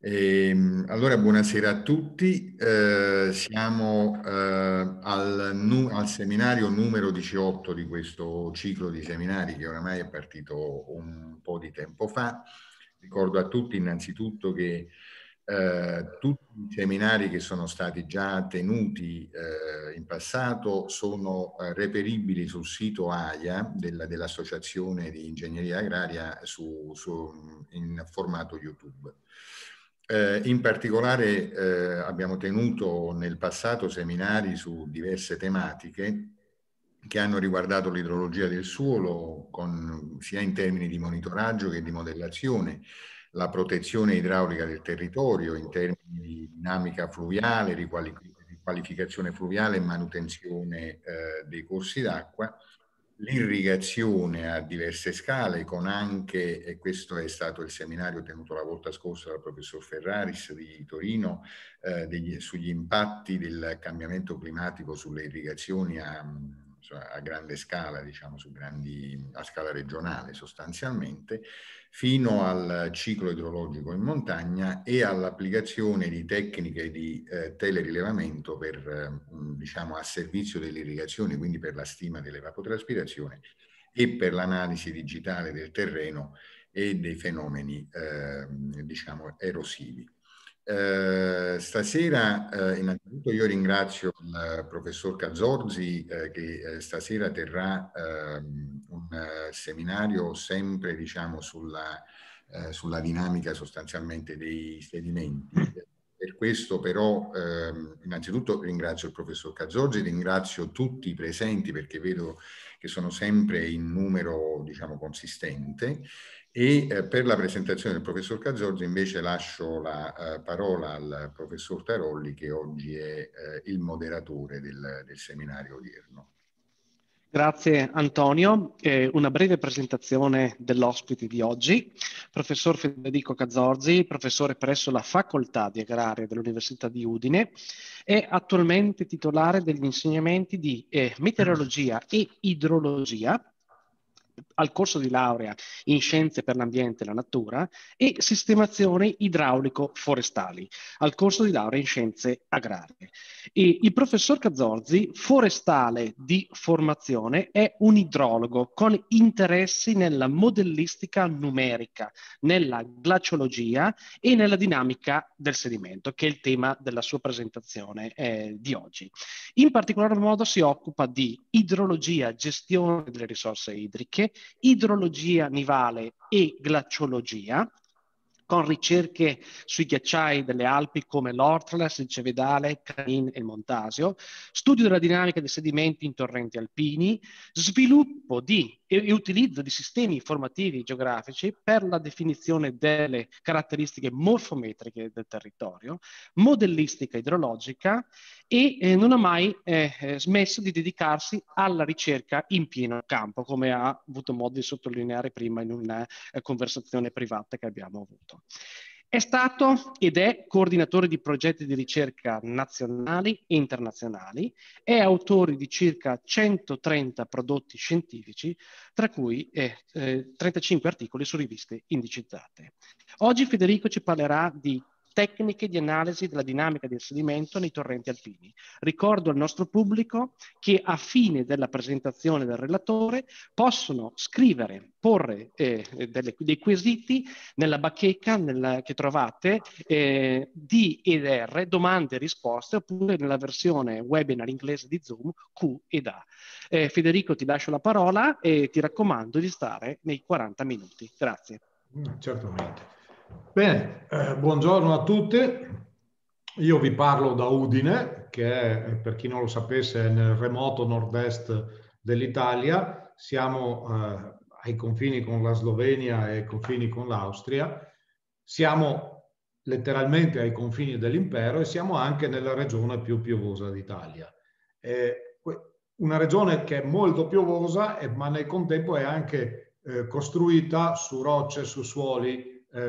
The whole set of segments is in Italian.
Allora, buonasera a tutti. Siamo al seminario numero 18 di questo ciclo di seminari che oramai è partito un po' di tempo fa. Ricordo a tutti innanzitutto che tutti i seminari che sono stati già tenuti in passato sono reperibili sul sito AIA dell'Associazione di Ingegneria Agraria in formato YouTube. In particolare abbiamo tenuto nel passato seminari su diverse tematiche che hanno riguardato l'idrologia del suolo, sia in termini di monitoraggio che di modellazione, la protezione idraulica del territorio in termini di dinamica fluviale, riqualificazione fluviale e manutenzione dei corsi d'acqua, l'irrigazione a diverse scale, con anche, e questo è stato il seminario tenuto la volta scorsa dal professor Ferraris di Torino, sugli impatti del cambiamento climatico sulle irrigazioni a grande scala, diciamo, a scala regionale sostanzialmente, fino al ciclo idrologico in montagna e all'applicazione di tecniche di telerilevamento diciamo, a servizio dell'irrigazione, quindi per la stima dell'evapotraspirazione e per l'analisi digitale del terreno e dei fenomeni diciamo, erosivi. Stasera innanzitutto io ringrazio il professor Cazzorzi che stasera terrà un seminario sempre diciamo sulla dinamica sostanzialmente dei sedimenti. Per questo però innanzitutto ringrazio il professor Cazzorzi, ringrazio tutti i presenti perché vedo che sono sempre in numero diciamo consistente. Per la presentazione del professor Cazzorzi invece lascio la parola al professor Tarolli, che oggi è il moderatore del seminario odierno. Grazie Antonio. Una breve presentazione dell'ospite di oggi, professor Federico Cazzorzi, professore presso la Facoltà di Agraria dell'Università di Udine, è attualmente titolare degli insegnamenti di meteorologia e idrologia al corso di laurea in Scienze per l'Ambiente e la Natura e Sistemazioni Idraulico-Forestali al corso di laurea in Scienze Agrarie. E il professor Cazzorzi, forestale di formazione, è un idrologo con interessi nella modellistica numerica, nella glaciologia e nella dinamica del sedimento, che è il tema della sua presentazione di oggi. In particolar modo si occupa di idrologia, gestione delle risorse idriche, idrologia nivale e glaciologia, con ricerche sui ghiacciai delle Alpi come l'Ortles, il Cevedale, il Canin e il Montasio, studio della dinamica dei sedimenti in torrenti alpini, sviluppo e utilizzo di sistemi informativi geografici per la definizione delle caratteristiche morfometriche del territorio, modellistica idrologica e non ha mai smesso di dedicarsi alla ricerca in pieno campo, come ha avuto modo di sottolineare prima in una conversazione privata che abbiamo avuto. È stato ed è coordinatore di progetti di ricerca nazionali e internazionali, è autore di circa 130 prodotti scientifici, tra cui 35 articoli su riviste indicizzate. Oggi Federico ci parlerà di tecniche di analisi della dinamica del sedimento nei torrenti alpini. Ricordo al nostro pubblico che a fine della presentazione del relatore possono scrivere, porre dei quesiti nella bacheca che trovate D ed R, domande e risposte, oppure nella versione webinar inglese di Zoom Q ed A. Federico, ti lascio la parola e ti raccomando di stare nei 40 minuti. Grazie. Certamente. Bene, buongiorno a tutti. Io vi parlo da Udine, che è, per chi non lo sapesse, è nel remoto nord-est dell'Italia. Siamo ai confini con la Slovenia e ai confini con l'Austria. Siamo letteralmente ai confini dell'impero e siamo anche nella regione più piovosa d'Italia. Una regione che è molto piovosa, ma nel contempo è anche costruita su rocce, su suoli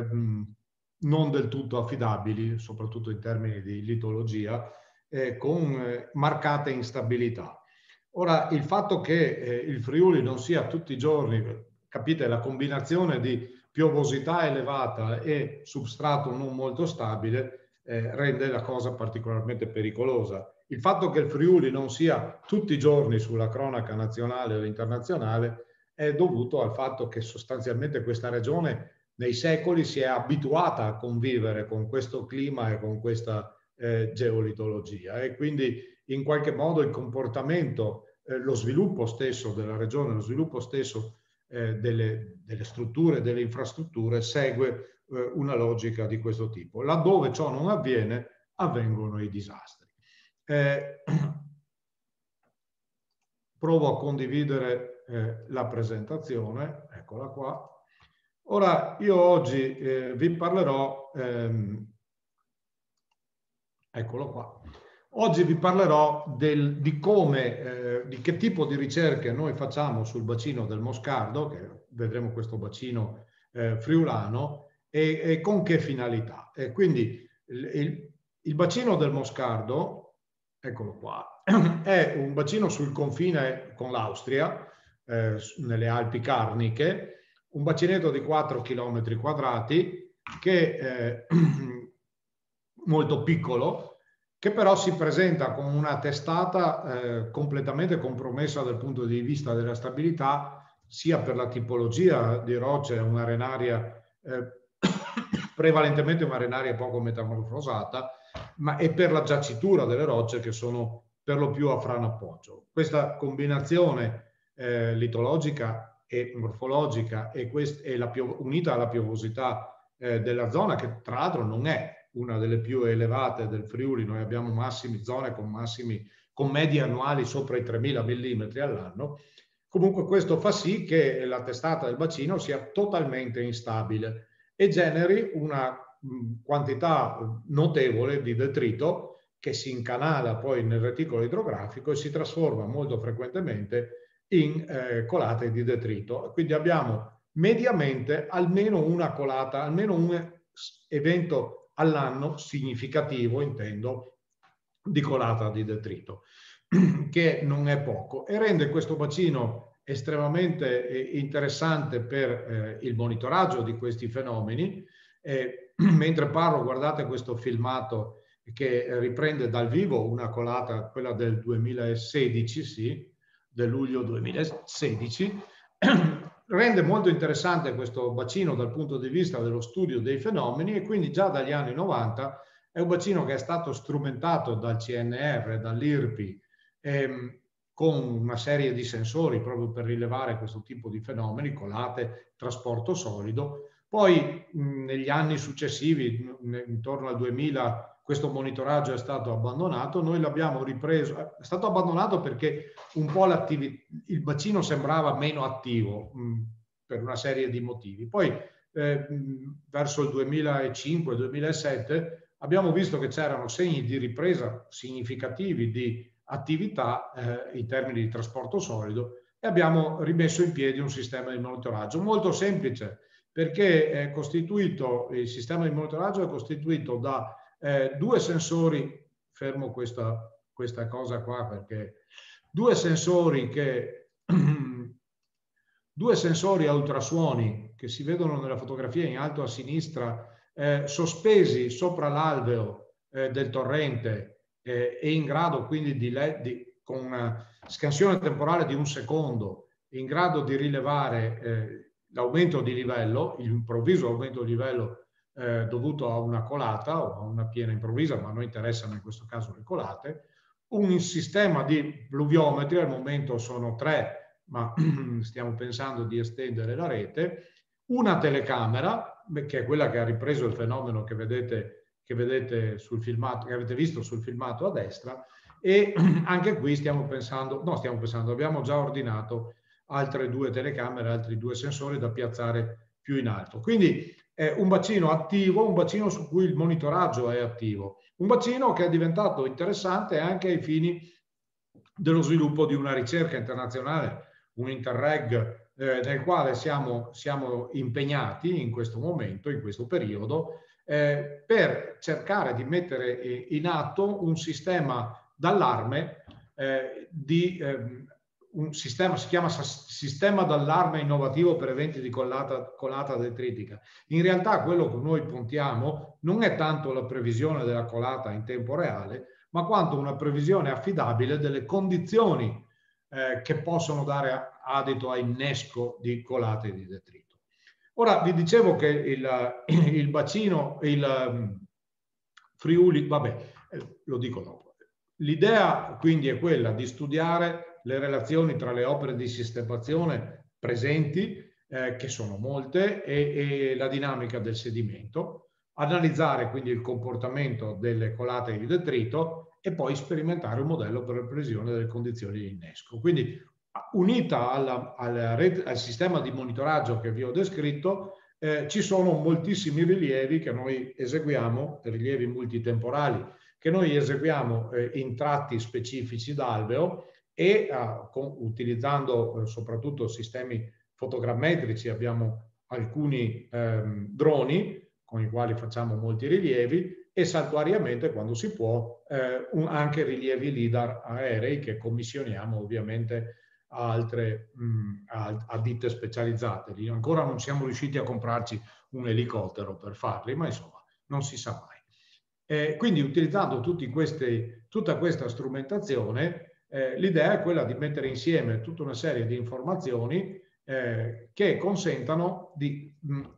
non del tutto affidabili, soprattutto in termini di litologia, con marcate instabilità. Ora, il fatto che il Friuli non sia tutti i giorni, capite, la combinazione di piovosità elevata e substrato non molto stabile rende la cosa particolarmente pericolosa. Il fatto che il Friuli non sia tutti i giorni sulla cronaca nazionale o internazionale è dovuto al fatto che sostanzialmente questa regione nei secoli si è abituata a convivere con questo clima e con questa geolitologia, e quindi in qualche modo il comportamento, lo sviluppo stesso della regione, lo sviluppo stesso delle strutture, delle infrastrutture segue una logica di questo tipo. Laddove ciò non avviene, avvengono i disastri. Provo a condividere la presentazione, eccola qua. Ora io oggi vi parlerò, eccolo qua. Oggi vi parlerò di come, di che tipo di ricerche noi facciamo sul bacino del Moscardo, che vedremo questo bacino friulano, e con che finalità. E quindi il bacino del Moscardo, eccolo qua, è un bacino sul confine con l'Austria, nelle Alpi Carniche, un bacinetto di 4 km quadrati, che è molto piccolo, che però si presenta con una testata completamente compromessa dal punto di vista della stabilità, sia per la tipologia di rocce, un'arenaria prevalentemente un'arenaria poco metamorfosata, ma e per la giacitura delle rocce, che sono per lo più a frano appoggio. Questa combinazione litologica e morfologica unita alla piovosità della zona, che tra l'altro non è una delle più elevate del Friuli. Noi abbiamo zone con medie annuali sopra i 3.000 mm all'anno. Comunque questo fa sì che la testata del bacino sia totalmente instabile e generi una quantità notevole di detrito che si incanala poi nel reticolo idrografico e si trasforma molto frequentemente in colate di detrito. Quindi abbiamo mediamente almeno una colata, almeno un evento all'anno significativo, intendo, di colata di detrito, che non è poco, e rende questo bacino estremamente interessante per il monitoraggio di questi fenomeni. Mentre parlo, guardate questo filmato che riprende dal vivo una colata, quella del 2016, sì, del luglio 2016, rende molto interessante questo bacino dal punto di vista dello studio dei fenomeni, e quindi già dagli anni 90 è un bacino che è stato strumentato dal CNR, dall'IRPI, con una serie di sensori proprio per rilevare questo tipo di fenomeni, colate, trasporto solido. Poi negli anni successivi, intorno al 2000, questo monitoraggio è stato abbandonato. Noi l'abbiamo ripreso, è stato abbandonato perché un po' il bacino sembrava meno attivo per una serie di motivi. Poi verso il 2005-2007 abbiamo visto che c'erano segni di ripresa significativi di attività in termini di trasporto solido, e abbiamo rimesso in piedi un sistema di monitoraggio molto semplice, perché il sistema di monitoraggio è costituito da due sensori, fermo questa cosa qua, perché due sensori a ultrasuoni che si vedono nella fotografia in alto a sinistra, sospesi sopra l'alveo del torrente, e in grado quindi con una scansione temporale di 1 secondo, in grado di rilevare l'aumento di livello, l'improvviso aumento di livello dovuto a una colata o a una piena improvvisa, ma a noi interessano in questo caso le colate, un sistema di pluviometri, al momento sono 3, ma stiamo pensando di estendere la rete, una telecamera, che è quella che ha ripreso il fenomeno che vedete sul filmato, che avete visto sul filmato a destra, e anche qui abbiamo già ordinato altre 2 telecamere, altri 2 sensori da piazzare più in alto. Quindi è un bacino attivo, un bacino su cui il monitoraggio è attivo, un bacino che è diventato interessante anche ai fini dello sviluppo di una ricerca internazionale, un Interreg nel quale siamo impegnati in questo momento, in questo periodo, per cercare di mettere in atto un sistema d'allarme un sistema, si chiama sistema d'allarme innovativo per eventi di colata detritica. In realtà quello che noi puntiamo non è tanto la previsione della colata in tempo reale, ma quanto una previsione affidabile delle condizioni che possono dare adito a innesco di colate di detrito. Ora vi dicevo che il bacino, il Friuli, vabbè, lo dico dopo. L'idea quindi è quella di studiare le relazioni tra le opere di sistemazione presenti, che sono molte, e la dinamica del sedimento, analizzare quindi il comportamento delle colate di detrito e poi sperimentare un modello per la previsione delle condizioni di innesco. Quindi unita al sistema di monitoraggio che vi ho descritto, ci sono moltissimi rilievi che noi eseguiamo, rilievi multitemporali, che noi eseguiamo in tratti specifici d'alveo e utilizzando soprattutto sistemi fotogrammetrici. Abbiamo alcuni droni con i quali facciamo molti rilievi e saltuariamente, quando si può, anche rilievi LIDAR aerei che commissioniamo ovviamente a ditte specializzate. Ancora non siamo riusciti a comprarci un elicottero per farli, ma insomma non si sa mai. Quindi utilizzando tutta questa strumentazione, l'idea è quella di mettere insieme tutta una serie di informazioni che consentano di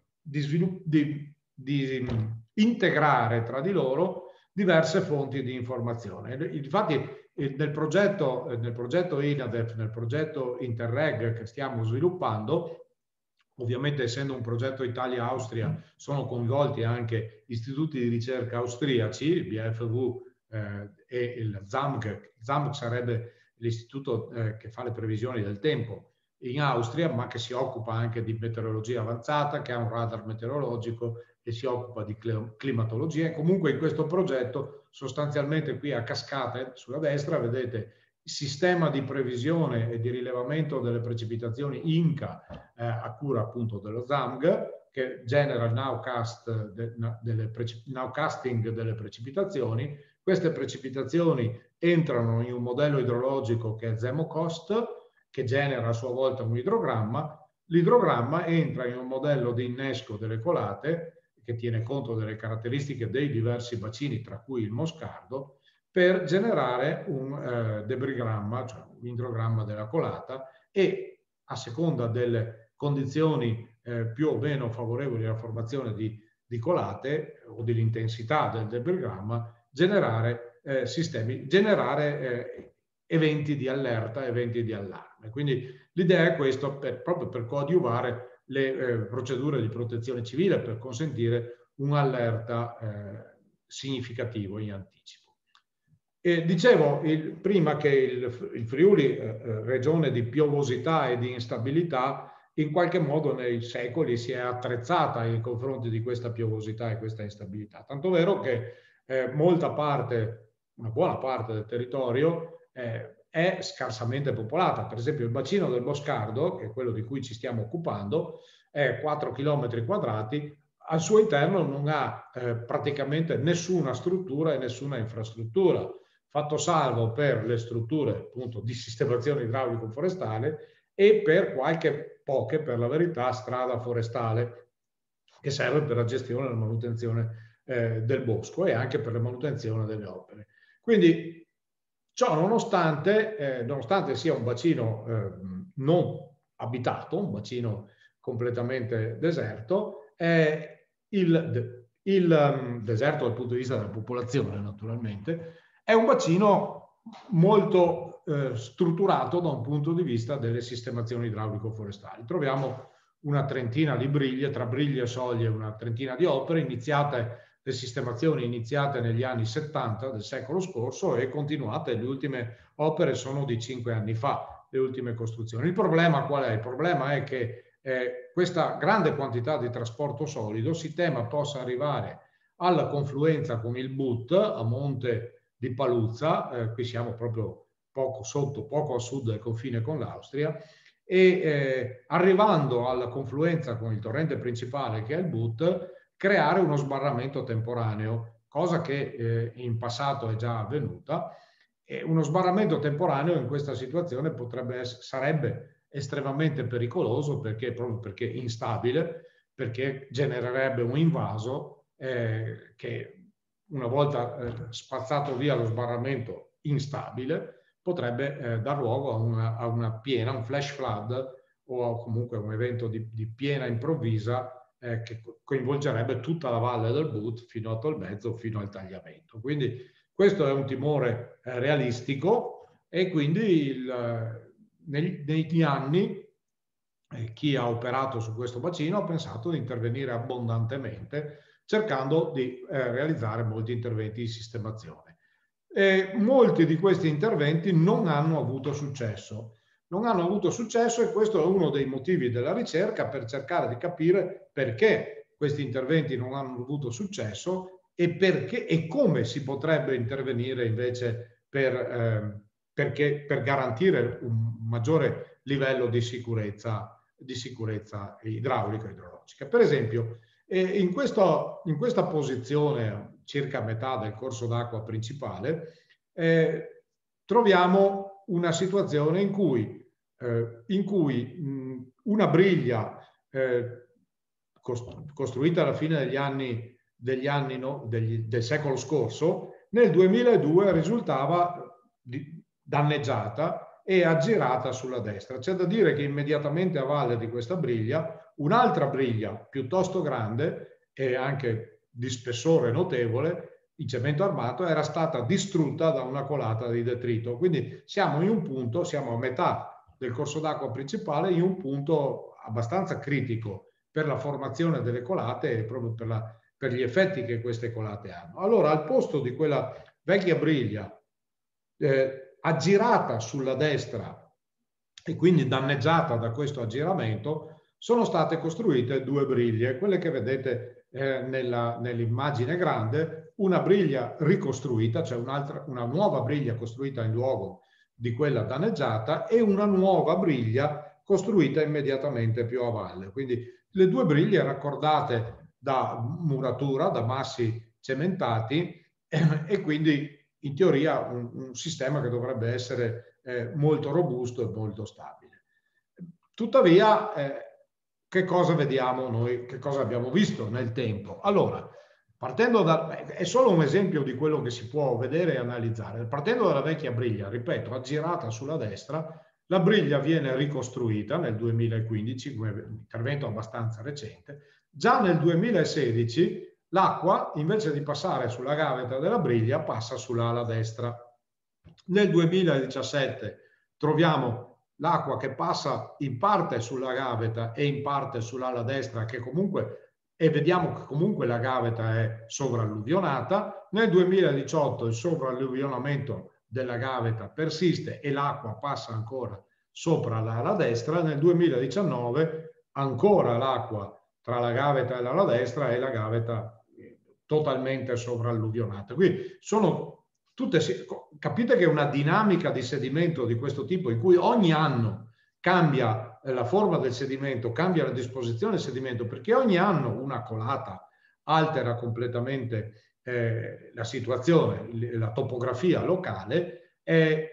integrare tra di loro diverse fonti di informazione. Infatti nel progetto INADEF, nel progetto Interreg che stiamo sviluppando, ovviamente essendo un progetto Italia-Austria, sono coinvolti anche istituti di ricerca austriaci, il BFV e il ZAMG. ZAMG sarebbe l'istituto che fa le previsioni del tempo in Austria, ma che si occupa anche di meteorologia avanzata, che ha un radar meteorologico e si occupa di climatologia. E comunque in questo progetto, sostanzialmente qui a cascate sulla destra, vedete il sistema di previsione e di rilevamento delle precipitazioni INCA a cura appunto dello ZAMG, che genera il nowcasting delle precipitazioni. Queste precipitazioni entrano in un modello idrologico che è ZEMOCOST, che genera a sua volta un idrogramma. L'idrogramma entra in un modello di innesco delle colate che tiene conto delle caratteristiche dei diversi bacini, tra cui il Moscardo, per generare un debrigramma, cioè un idrogramma della colata, e a seconda delle condizioni più o meno favorevoli alla formazione di colate o dell'intensità del debrigramma, generare eventi di allerta, eventi di allarme. Quindi l'idea è questa, proprio per coadiuvare le procedure di protezione civile, per consentire un allerta significativo in anticipo. E dicevo prima che il Friuli, regione di piovosità e di instabilità, in qualche modo nei secoli si è attrezzata nei confronti di questa piovosità e questa instabilità. Tanto vero che una buona parte del territorio è scarsamente popolata. Per esempio il bacino del Moscardo, che è quello di cui ci stiamo occupando, è 4 km quadrati, al suo interno non ha praticamente nessuna struttura e nessuna infrastruttura, fatto salvo per le strutture appunto di sistemazione idraulico-forestale e per poche, per la verità, strada forestale, che serve per la gestione e la manutenzione del bosco e anche per la manutenzione delle opere. Quindi ciò nonostante sia un bacino non abitato, un bacino completamente deserto, il deserto dal punto di vista della popolazione naturalmente, è un bacino molto strutturato da un punto di vista delle sistemazioni idraulico-forestali. Troviamo una trentina di briglie, tra briglie e soglie una trentina di opere le sistemazioni iniziate negli anni 70 del secolo scorso e continuate. Le ultime opere sono di 5 anni fa, le ultime costruzioni. Il problema qual è? Il problema è che questa grande quantità di trasporto solido si tema possa arrivare alla confluenza con il But a monte di Paluzza, qui siamo proprio poco a sud del confine con l'Austria, e arrivando alla confluenza con il torrente principale che è il But, creare uno sbarramento temporaneo, cosa che in passato è già avvenuta, uno sbarramento temporaneo in questa situazione sarebbe estremamente pericoloso, proprio perché instabile, perché genererebbe un invaso che una volta spazzato via lo sbarramento instabile potrebbe dar luogo a una piena, un flash flood o comunque un evento di piena improvvisa che coinvolgerebbe tutta la valle del Boot fino a Tolmezzo, fino al tagliamento. Quindi questo è un timore realistico e quindi negli anni chi ha operato su questo bacino ha pensato di intervenire abbondantemente cercando di realizzare molti interventi di sistemazione. Molti di questi interventi non hanno avuto successo. Non hanno avuto successo e questo è uno dei motivi della ricerca per cercare di capire perché questi interventi non hanno avuto successo e perché e come si potrebbe intervenire invece per garantire un maggiore livello di sicurezza idraulica e idrologica. Per esempio, in questa posizione, circa a metà del corso d'acqua principale, troviamo una situazione in cui una briglia costruita alla fine del secolo scorso, nel 2002 risultava danneggiata e aggirata sulla destra. C'è da dire che immediatamente a valle di questa briglia, un'altra briglia piuttosto grande e anche di spessore notevole, in cemento armato, era stata distrutta da una colata di detrito. Quindi siamo a metà del corso d'acqua principale, in un punto abbastanza critico per la formazione delle colate e proprio per gli effetti che queste colate hanno. Allora, al posto di quella vecchia briglia aggirata sulla destra e quindi danneggiata da questo aggiramento, sono state costruite due briglie, quelle che vedete nell'immagine grande, una briglia ricostruita, cioè una nuova briglia costruita in luogo di quella danneggiata e una nuova briglia costruita immediatamente più a valle. Quindi le due briglie raccordate da muratura, da massi cementati e quindi in teoria un sistema che dovrebbe essere molto robusto e molto stabile. Tuttavia, che cosa vediamo noi, che cosa abbiamo visto nel tempo? Allora, è solo un esempio di quello che si può vedere e analizzare. Partendo dalla vecchia briglia, ripeto, aggirata sulla destra, la briglia viene ricostruita nel 2015, un intervento abbastanza recente. Già nel 2016 l'acqua, invece di passare sulla gavetta della briglia, passa sull'ala destra. Nel 2017 troviamo l'acqua che passa in parte sulla gavetta e in parte sull'ala destra, e vediamo che comunque la gavetta è sovralluvionata. Nel 2018 il sovralluvionamento della gavetta persiste e l'acqua passa ancora sopra l'ala destra. Nel 2019 ancora l'acqua tra la gavetta e l'ala destra e la gavetta totalmente sovralluvionata. Quindi capite che è una dinamica di sedimento di questo tipo in cui ogni anno cambia la forma del sedimento, cambia la disposizione del sedimento, perché ogni anno una colata altera completamente la situazione, la topografia locale, è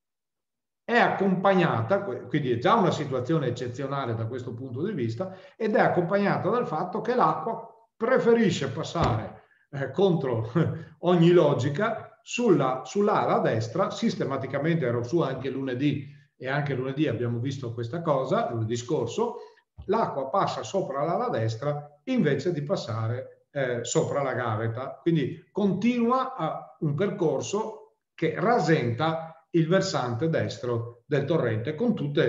accompagnata, quindi è già una situazione eccezionale da questo punto di vista, ed è accompagnata dal fatto che l'acqua preferisce passare contro ogni logica sull'ala destra, sistematicamente. Ero su anche lunedì e anche lunedì abbiamo visto questa cosa, lunedì scorso, l'acqua passa sopra l'ala destra invece di passare sopra la gavetta, quindi continua un percorso che rasenta il versante destro del torrente con tutti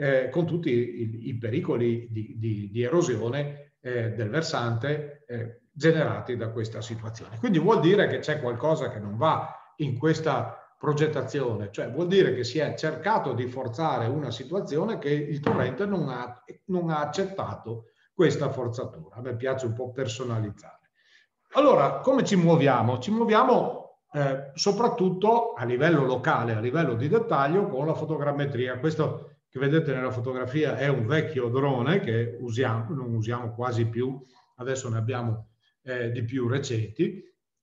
i pericoli di erosione del versante generati da questa situazione. Quindi vuol dire che c'è qualcosa che non va in questa progettazione, cioè vuol dire che si è cercato di forzare una situazione che il torrente non ha accettato questa forzatura. A me piace un po' personalizzare. Allora, come ci muoviamo? Ci muoviamo soprattutto a livello locale, a livello di dettaglio, con la fotogrammetria. Questo che vedete nella fotografia è un vecchio drone che non usiamo quasi più, adesso ne abbiamo di più recenti,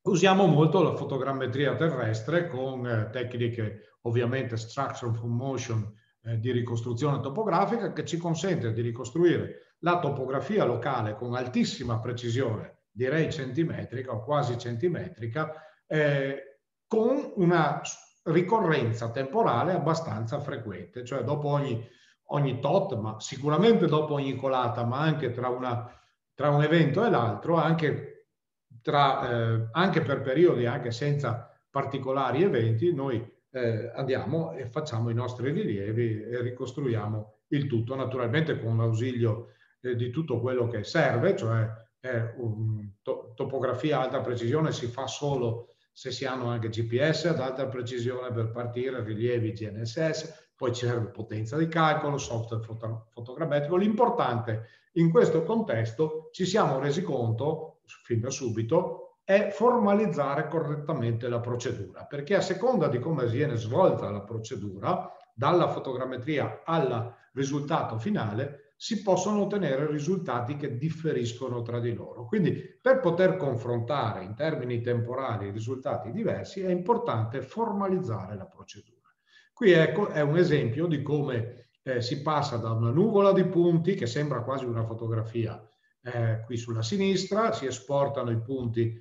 usiamo molto la fotogrammetria terrestre con tecniche ovviamente structure from motion di ricostruzione topografica, che ci consente di ricostruire la topografia locale con altissima precisione, direi centimetrica o quasi centimetrica, con una ricorrenza temporale abbastanza frequente, cioè dopo ogni tot, ma sicuramente dopo ogni colata, ma anche tra un evento e l'altro, anche per periodi anche senza particolari eventi, noi andiamo e facciamo i nostri rilievi e ricostruiamo il tutto, naturalmente con l'ausilio di tutto quello che serve, cioè topografia a alta precisione si fa solo se si hanno anche GPS ad alta precisione per partire, rilievi GNSS, poi ci serve potenza di calcolo, software fotogrammetrico. L'importante in questo contesto, ci siamo resi conto fin da subito, è formalizzare correttamente la procedura, perché a seconda di come viene svolta la procedura, dalla fotogrammetria al risultato finale, si possono ottenere risultati che differiscono tra di loro. Quindi per poter confrontare in termini temporali risultati diversi è importante formalizzare la procedura. Qui ecco, è un esempio di come si passa da una nuvola di punti che sembra quasi una fotografia qui sulla sinistra, si esportano i punti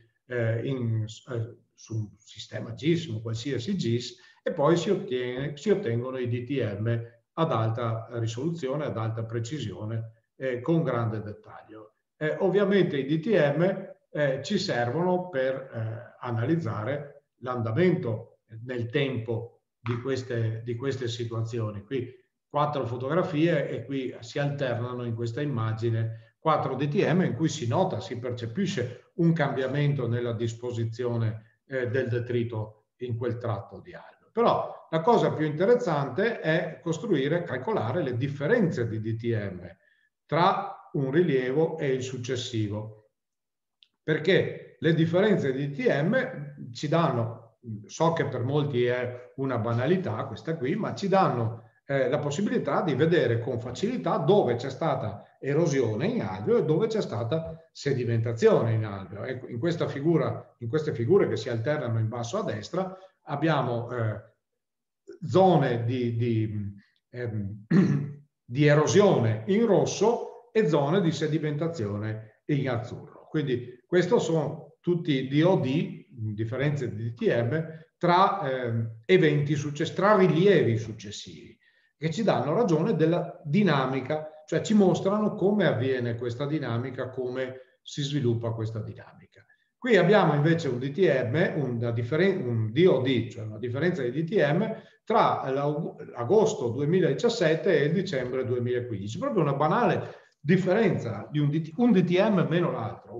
su un sistema GIS, un qualsiasi GIS, e poi si ottengono i DTM ad alta risoluzione, ad alta precisione, con grande dettaglio. Ovviamente i DTM ci servono per analizzare l'andamento nel tempo di queste situazioni. Qui 4 fotografie e qui si alternano in questa immagine 4 DTM in cui si nota, si percepisce un cambiamento nella disposizione del detrito in quel tratto di alveo. Però la cosa più interessante è calcolare le differenze di DTM tra un rilievo e il successivo, perché le differenze di DTM ci danno, so che per molti è una banalità questa qui, ma ci danno la possibilità di vedere con facilità dove c'è stata erosione in alveo e dove c'è stata sedimentazione in alveo. Ecco, in queste figure che si alternano in basso a destra abbiamo zone di erosione in rosso e zone di sedimentazione in azzurro. Quindi questi sono tutti DOD, differenze di DTM, tra tra rilievi successivi, che ci danno ragione della dinamica, cioè ci mostrano come avviene questa dinamica, come si sviluppa questa dinamica. Qui abbiamo invece un DTM, un DOD, cioè una differenza di DTM tra l'agosto 2017 e il dicembre 2015. Proprio una banale differenza di un DTM meno l'altro,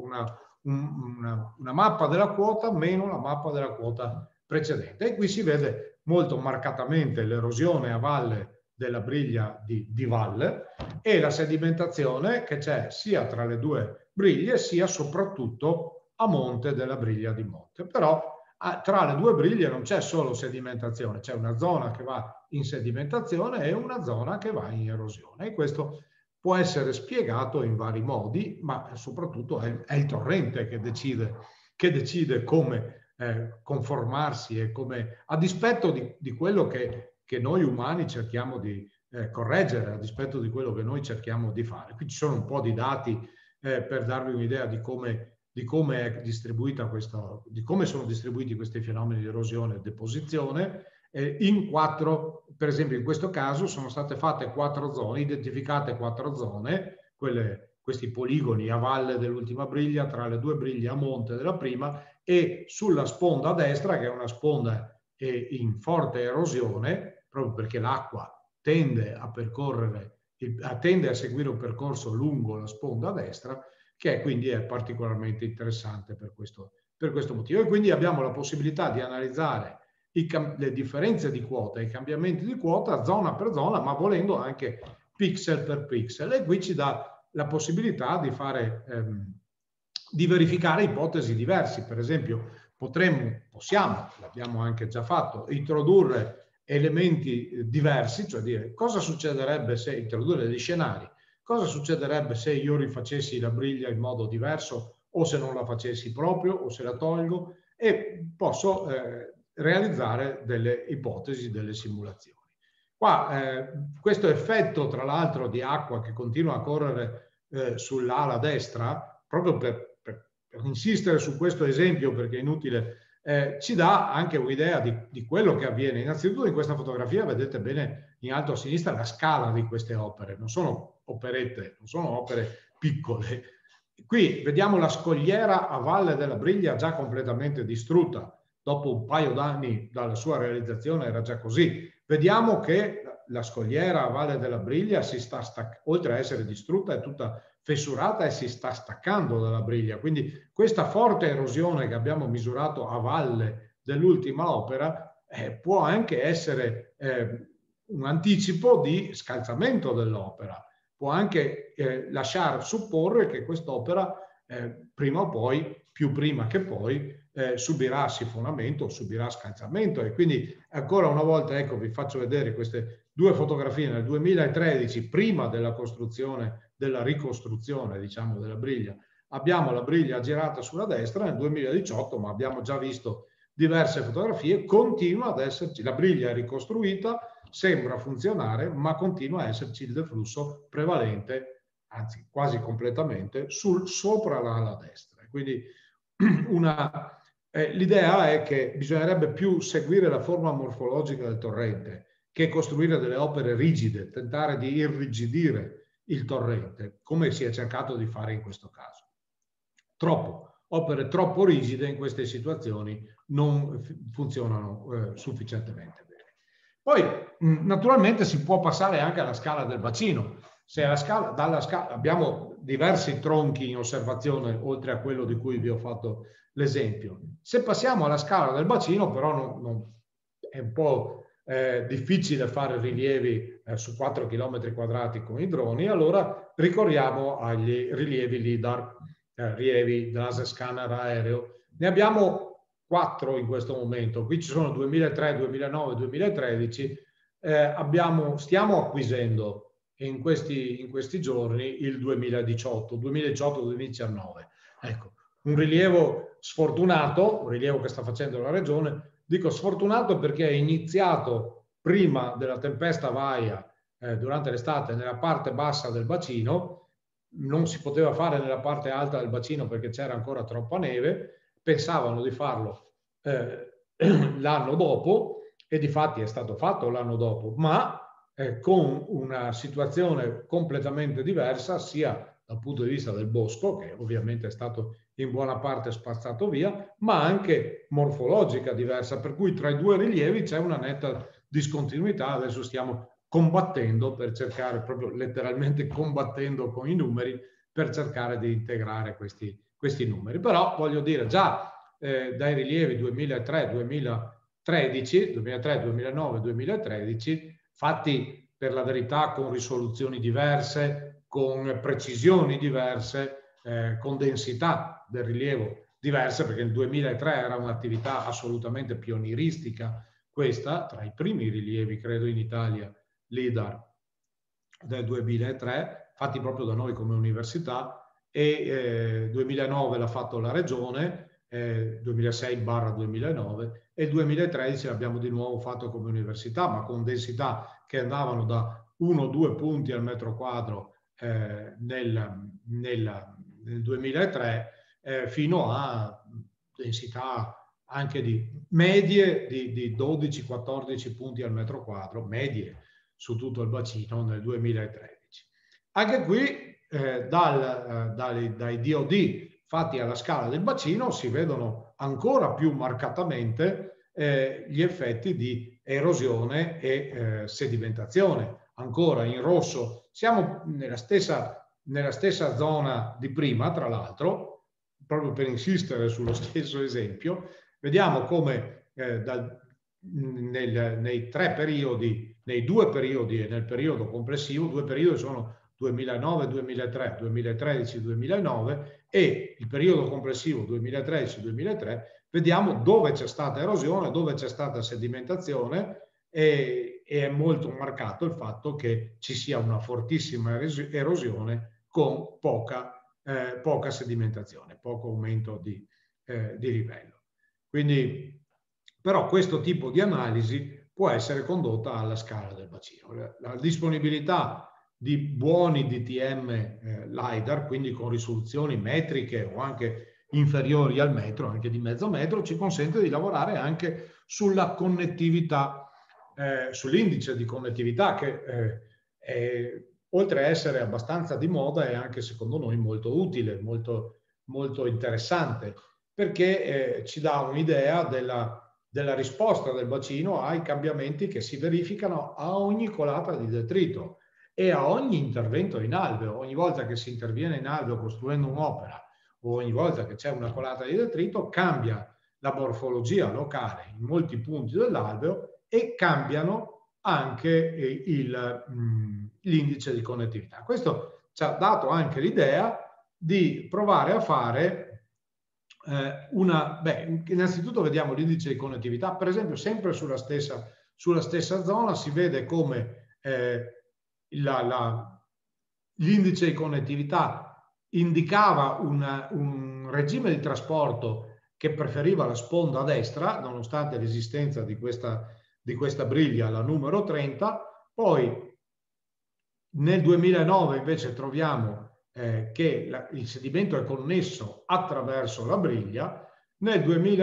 una mappa della quota meno la mappa della quota precedente. E qui si vede molto marcatamente l'erosione a valle della briglia di valle e la sedimentazione che c'è sia tra le due briglie sia soprattutto a monte della briglia di monte. Però tra le due briglie non c'è solo sedimentazione, c'è una zona che va in sedimentazione e una zona che va in erosione, e questo può essere spiegato in vari modi, ma soprattutto è il torrente che decide come conformarsi e come, a dispetto di quello che noi umani cerchiamo di correggere, a dispetto di quello che noi cerchiamo di fare. Qui ci sono un po' di dati per darvi un'idea di come è distribuita di come sono distribuiti questi fenomeni di erosione e deposizione. In 4, per esempio in questo caso sono state fatte 4 zone, identificate 4 zone, questi poligoni a valle dell'ultima briglia, tra le due briglie a monte della prima, e sulla sponda destra, che è una sponda in forte erosione, proprio perché l'acqua tende a seguire un percorso lungo la sponda destra, che quindi è particolarmente interessante per questo motivo. E quindi abbiamo la possibilità di analizzare le differenze di quota, i cambiamenti di quota zona per zona, ma volendo anche pixel per pixel. E qui ci dà la possibilità di verificare ipotesi diverse. Per esempio, possiamo, l'abbiamo anche già fatto, introdurre elementi diversi, cioè dire cosa succederebbe se introdurre degli scenari, cosa succederebbe se io rifacessi la briglia in modo diverso, o se non la facessi proprio, o se la tolgo, e posso realizzare delle ipotesi, delle simulazioni. Qua questo effetto, tra l'altro, di acqua che continua a correre sull'ala destra, proprio per insistere su questo esempio, perché è inutile, ci dà anche un'idea di quello che avviene. Innanzitutto in questa fotografia vedete bene in alto a sinistra la scala di queste opere, non sono operette, non sono opere piccole. Qui vediamo la scogliera a Valle della Briglia già completamente distrutta, dopo un paio d'anni dalla sua realizzazione era già così. Vediamo che la scogliera a Valle della Briglia si sta oltre a essere distrutta, è tutta fessurata e si sta staccando dalla briglia. Quindi questa forte erosione che abbiamo misurato a valle dell'ultima opera può anche essere un anticipo di scalzamento dell'opera. Può anche lasciar supporre che quest'opera prima o poi, più prima che poi, subirà sifonamento, subirà scalzamento. E quindi ancora una volta, ecco, vi faccio vedere queste due fotografie nel 2013, prima della costruzione, della ricostruzione, diciamo, della briglia. Abbiamo la briglia girata sulla destra nel 2018, ma abbiamo già visto diverse fotografie, continua ad esserci, la briglia è ricostruita, sembra funzionare, ma continua a esserci il deflusso prevalente, anzi quasi completamente, sopra l'ala destra. Quindi l'idea è che bisognerebbe più seguire la forma morfologica del torrente che costruire delle opere rigide, tentare di irrigidire il torrente, come si è cercato di fare in questo caso. Opere troppo rigide in queste situazioni non funzionano sufficientemente bene. Poi naturalmente si può passare anche alla scala del bacino. Se abbiamo diversi tronchi in osservazione, oltre a quello di cui vi ho fatto l'esempio. Se passiamo alla scala del bacino, però è un po' difficile fare rilievi su 4 km quadrati con i droni, allora ricorriamo agli rilievi LIDAR, rilievi laser scanner aereo. Ne abbiamo 4 in questo momento. Qui ci sono 2003, 2009, 2013. Stiamo acquisendo in questi giorni il 2018, 2019. Ecco, un rilievo sfortunato, un rilievo che sta facendo la regione. Dico sfortunato perché è iniziato prima della tempesta Vaia durante l'estate nella parte bassa del bacino, non si poteva fare nella parte alta del bacino perché c'era ancora troppa neve, pensavano di farlo l'anno dopo e difatti è stato fatto l'anno dopo, ma con una situazione completamente diversa sia dal punto di vista del bosco, che ovviamente è stato in buona parte spazzato via, ma anche morfologica diversa, per cui tra i due rilievi c'è una netta discontinuità. Adesso stiamo combattendo per cercare, proprio letteralmente combattendo con i numeri, per cercare di integrare questi numeri. Però voglio dire, già dai rilievi 2003, 2009, 2013, fatti per la verità con risoluzioni diverse, con precisioni diverse, con densità del rilievo diverse, perché il 2003 era un'attività assolutamente pionieristica, questa, tra i primi rilievi, credo, in Italia, LIDAR del 2003, fatti proprio da noi come università, e 2009 l'ha fatto la regione, 2006/2009, e il 2013 l'abbiamo di nuovo fatto come università, ma con densità che andavano da 1-2 punti al metro quadro nel 2003 fino a densità anche di medie di 12-14 punti al metro quadro, medie su tutto il bacino nel 2013. Anche qui dai DOD fatti alla scala del bacino si vedono ancora più marcatamente gli effetti di erosione e sedimentazione. Ancora in rosso siamo nella stessa zona di prima, tra l'altro, proprio per insistere sullo stesso esempio. Vediamo come nei 3 periodi, nei 2 periodi e nel periodo complessivo, 2 periodi sono 2009-2003, 2013-2009 e il periodo complessivo 2013-2003, vediamo dove c'è stata erosione, dove c'è stata sedimentazione e è molto marcato il fatto che ci sia una fortissima erosione con poca sedimentazione, poco aumento di livello. Quindi, però questo tipo di analisi può essere condotta alla scala del bacino. La disponibilità di buoni DTM LiDAR, quindi con risoluzioni metriche o anche inferiori al metro, anche di mezzo metro, ci consente di lavorare anche sulla connettività, sull'indice di connettività che oltre a essere abbastanza di moda è anche secondo noi molto utile, molto interessante, perché ci dà un'idea della risposta del bacino ai cambiamenti che si verificano a ogni colata di detrito e a ogni intervento in alveo. Ogni volta che si interviene in alveo costruendo un'opera o ogni volta che c'è una colata di detrito, cambia la morfologia locale in molti punti dell'alveo e cambiano anche l'indice di connettività. Questo ci ha dato anche l'idea di provare a fare innanzitutto vediamo l'indice di connettività, per esempio sempre sulla stessa zona si vede come l'indice di connettività indicava un regime di trasporto che preferiva la sponda destra, nonostante l'esistenza di questa briglia, la numero 30. Poi nel 2009 invece troviamo che il sedimento è connesso attraverso la briglia. Nel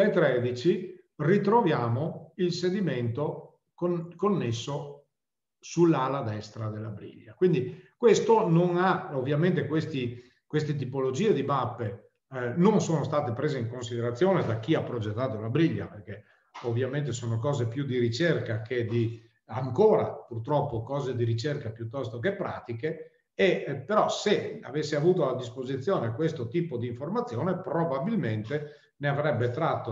2013 ritroviamo il sedimento connesso sull'ala destra della briglia. Quindi questo non ha, ovviamente queste tipologie di mappe non sono state prese in considerazione da chi ha progettato la briglia, perché ovviamente sono cose più di ricerca che ancora purtroppo cose di ricerca piuttosto che pratiche. Però se avesse avuto a disposizione questo tipo di informazione probabilmente ne avrebbe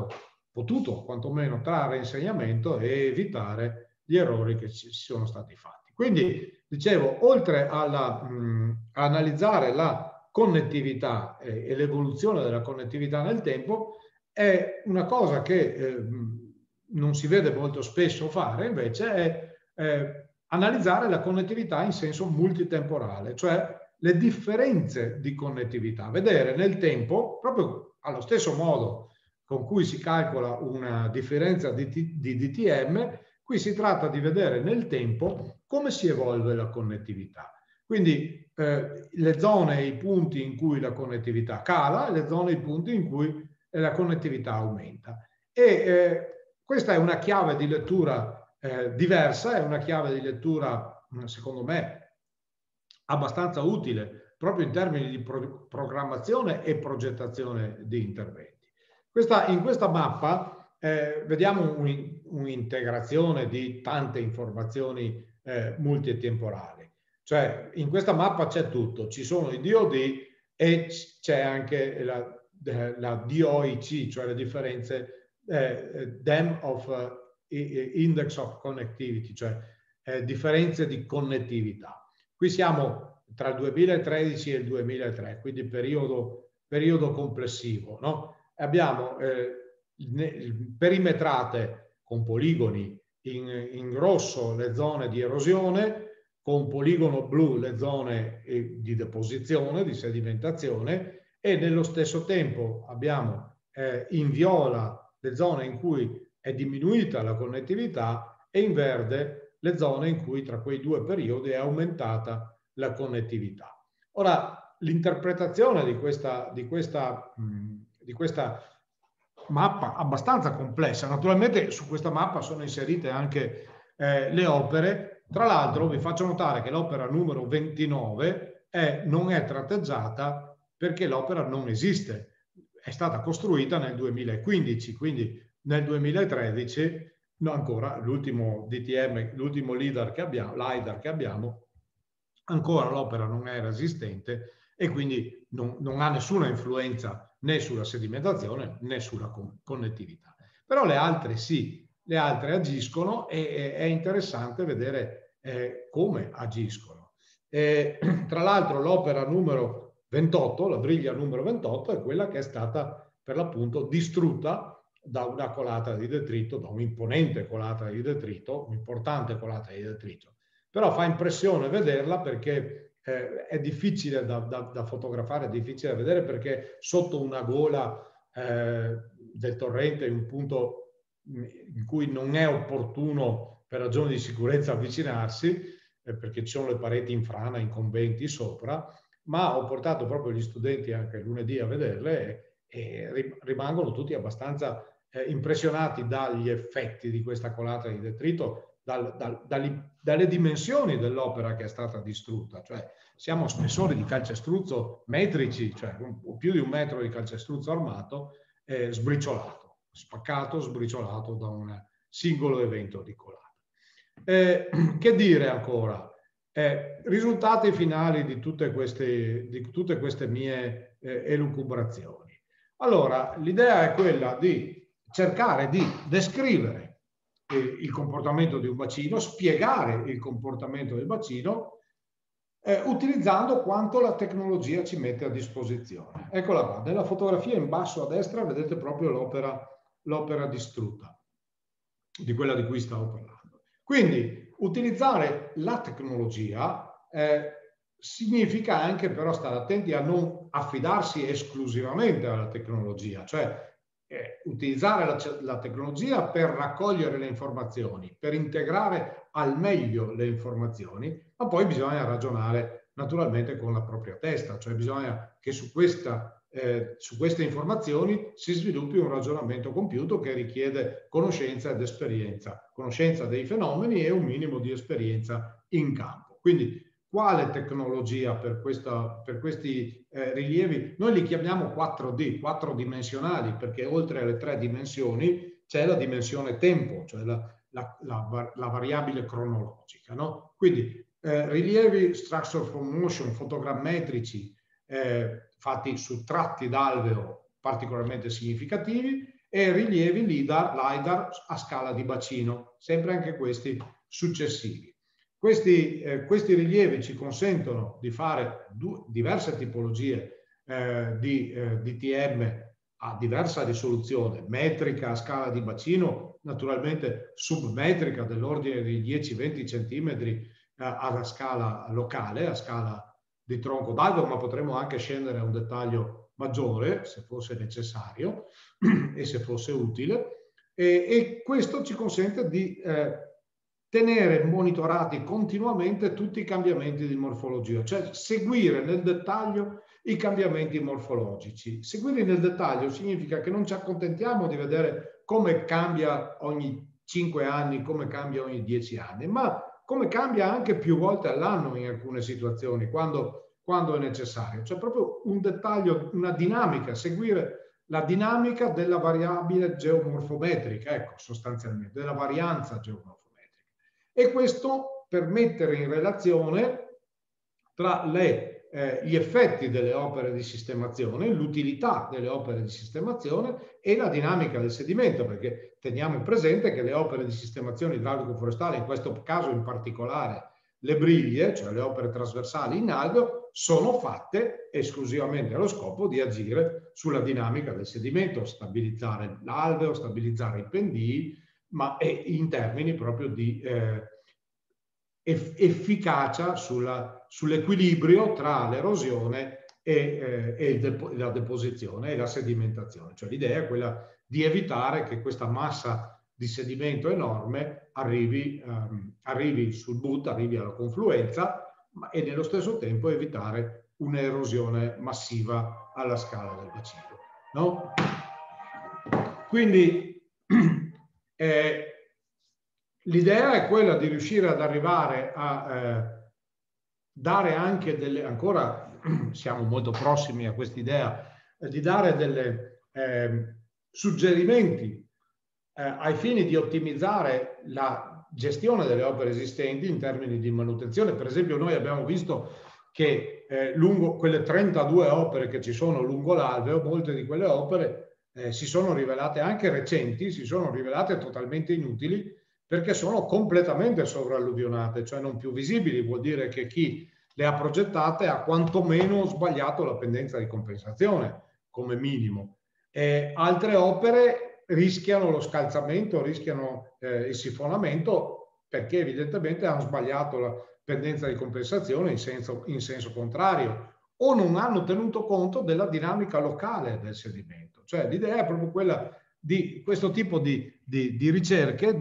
potuto quantomeno trarre insegnamento e evitare gli errori che ci sono stati fatti. Quindi dicevo, oltre a analizzare la connettività e l'evoluzione della connettività nel tempo, è una cosa che non si vede molto spesso fare invece è analizzare la connettività in senso multitemporale, cioè le differenze di connettività, vedere nel tempo, proprio allo stesso modo con cui si calcola una differenza di DTM, qui si tratta di vedere nel tempo come si evolve la connettività. Quindi le zone e i punti in cui la connettività cala e le zone e i punti in cui la connettività aumenta. Questa è una chiave di lettura diversa, è una chiave di lettura, secondo me, abbastanza utile proprio in termini di programmazione e progettazione di interventi. In questa mappa vediamo un'integrazione di tante informazioni multitemporali. Cioè in questa mappa c'è tutto, ci sono i DOD e c'è anche la DOIC, cioè le differenze Index of Connectivity, cioè differenze di connettività. Qui siamo tra il 2013 e il 2003, quindi periodo complessivo, no? Abbiamo perimetrate con poligoni in rosso le zone di erosione, con poligono blu le zone di deposizione, di sedimentazione, e nello stesso tempo abbiamo in viola le zone in cui è diminuita la connettività e in verde le zone in cui tra quei due periodi è aumentata la connettività. Ora, l'interpretazione di questa mappa abbastanza complessa, naturalmente su questa mappa sono inserite anche le opere. Tra l'altro vi faccio notare che l'opera numero 29 non è tratteggiata perché l'opera non esiste, è stata costruita nel 2015, quindi nel 2013 ancora l'ultimo DTM, l'ultimo LiDAR che abbiamo, ancora l'opera non era esistente e quindi non ha nessuna influenza né sulla sedimentazione né sulla connettività. Però le altre sì, le altre agiscono e è interessante vedere come agiscono. Tra l'altro l'opera numero 28, la briglia numero 28, è quella che è stata per l'appunto distrutta da una colata di detrito, da un'imponente colata di detrito, un'importante colata di detrito. Però fa impressione vederla perché è difficile da fotografare, è difficile da vedere perché sotto una gola del torrente in un punto in cui non è opportuno per ragioni di sicurezza avvicinarsi, perché ci sono le pareti in frana, incombenti sopra, ma ho portato proprio gli studenti anche lunedì a vederle e rimangono tutti abbastanza impressionati dagli effetti di questa colata di detrito, dalle dimensioni dell'opera che è stata distrutta. Cioè siamo a spessori di calcestruzzo metrici, cioè più di 1 metro di calcestruzzo armato, sbriciolato, spaccato, sbriciolato da un singolo evento di colata. Che dire ancora? Risultati finali di tutte queste mie elucubrazioni. Allora, l'idea è quella di cercare di descrivere il comportamento di un bacino, spiegare il comportamento del bacino, utilizzando quanto la tecnologia ci mette a disposizione. Eccola qua, nella fotografia in basso a destra vedete proprio l'opera distrutta, di quella di cui stavo parlando. Quindi utilizzare la tecnologia significa anche però stare attenti a non affidarsi esclusivamente alla tecnologia, cioè utilizzare la tecnologia per raccogliere le informazioni, per integrare al meglio le informazioni, ma poi bisogna ragionare naturalmente con la propria testa, cioè bisogna che su queste informazioni si sviluppi un ragionamento compiuto che richiede conoscenza ed esperienza, conoscenza dei fenomeni e un minimo di esperienza in campo. Quindi quale tecnologia per questi rilievi? Noi li chiamiamo 4D, 4 dimensionali, perché oltre alle 3 dimensioni c'è la dimensione tempo, cioè la variabile cronologica, no? Quindi rilievi structure from motion, fotogrammetrici, fatti su tratti d'alveo particolarmente significativi, e rilievi LIDAR a scala di bacino, sempre anche questi successivi. Questi rilievi ci consentono di fare diverse tipologie di DTM a diversa risoluzione, metrica a scala di bacino, naturalmente submetrica dell'ordine di 10-20 centimetri alla scala locale, a scala di tronco d'albero, ma potremmo anche scendere a un dettaglio maggiore se fosse necessario e se fosse utile, e questo ci consente di tenere monitorati continuamente tutti i cambiamenti di morfologia, cioè seguire nel dettaglio i cambiamenti morfologici. Seguire nel dettaglio significa che non ci accontentiamo di vedere come cambia ogni 5 anni, come cambia ogni 10 anni, ma come cambia anche più volte all'anno in alcune situazioni, quando è necessario. C'è proprio un dettaglio, una dinamica, seguire la dinamica della variabile geomorfometrica, ecco, sostanzialmente, della varianza geomorfometrica. E questo per mettere in relazione tra gli effetti delle opere di sistemazione, l'utilità delle opere di sistemazione e la dinamica del sedimento, perché teniamo presente che le opere di sistemazione idraulico-forestale, in questo caso in particolare le briglie, cioè le opere trasversali in alveo, sono fatte esclusivamente allo scopo di agire sulla dinamica del sedimento, stabilizzare l'alveo, stabilizzare i pendii, ma in termini proprio di efficacia sull'equilibrio tra l'erosione e la deposizione e la sedimentazione. Cioè l'idea è quella di evitare che questa massa di sedimento enorme arrivi sul BUT, arrivi alla confluenza, e nello stesso tempo evitare un'erosione massiva alla scala del bacino, no? Quindi l'idea è quella di riuscire ad arrivare a dare anche delle, ancora siamo molto prossimi a quest'idea, di dare delle suggerimenti ai fini di ottimizzare la gestione delle opere esistenti in termini di manutenzione. Per esempio noi abbiamo visto che lungo quelle 32 opere che ci sono lungo l'alveo, molte di quelle opere si sono rivelate, anche recenti, si sono rivelate totalmente inutili perché sono completamente sovralluvionate, cioè non più visibili. Vuol dire che chi le ha progettate ha quantomeno sbagliato la pendenza di compensazione, come minimo. Altre opere rischiano lo scalzamento, rischiano il sifonamento, perché evidentemente hanno sbagliato la pendenza di compensazione in senso contrario, o non hanno tenuto conto della dinamica locale del sedimento. Cioè l'idea è proprio quella questo tipo di ricerche,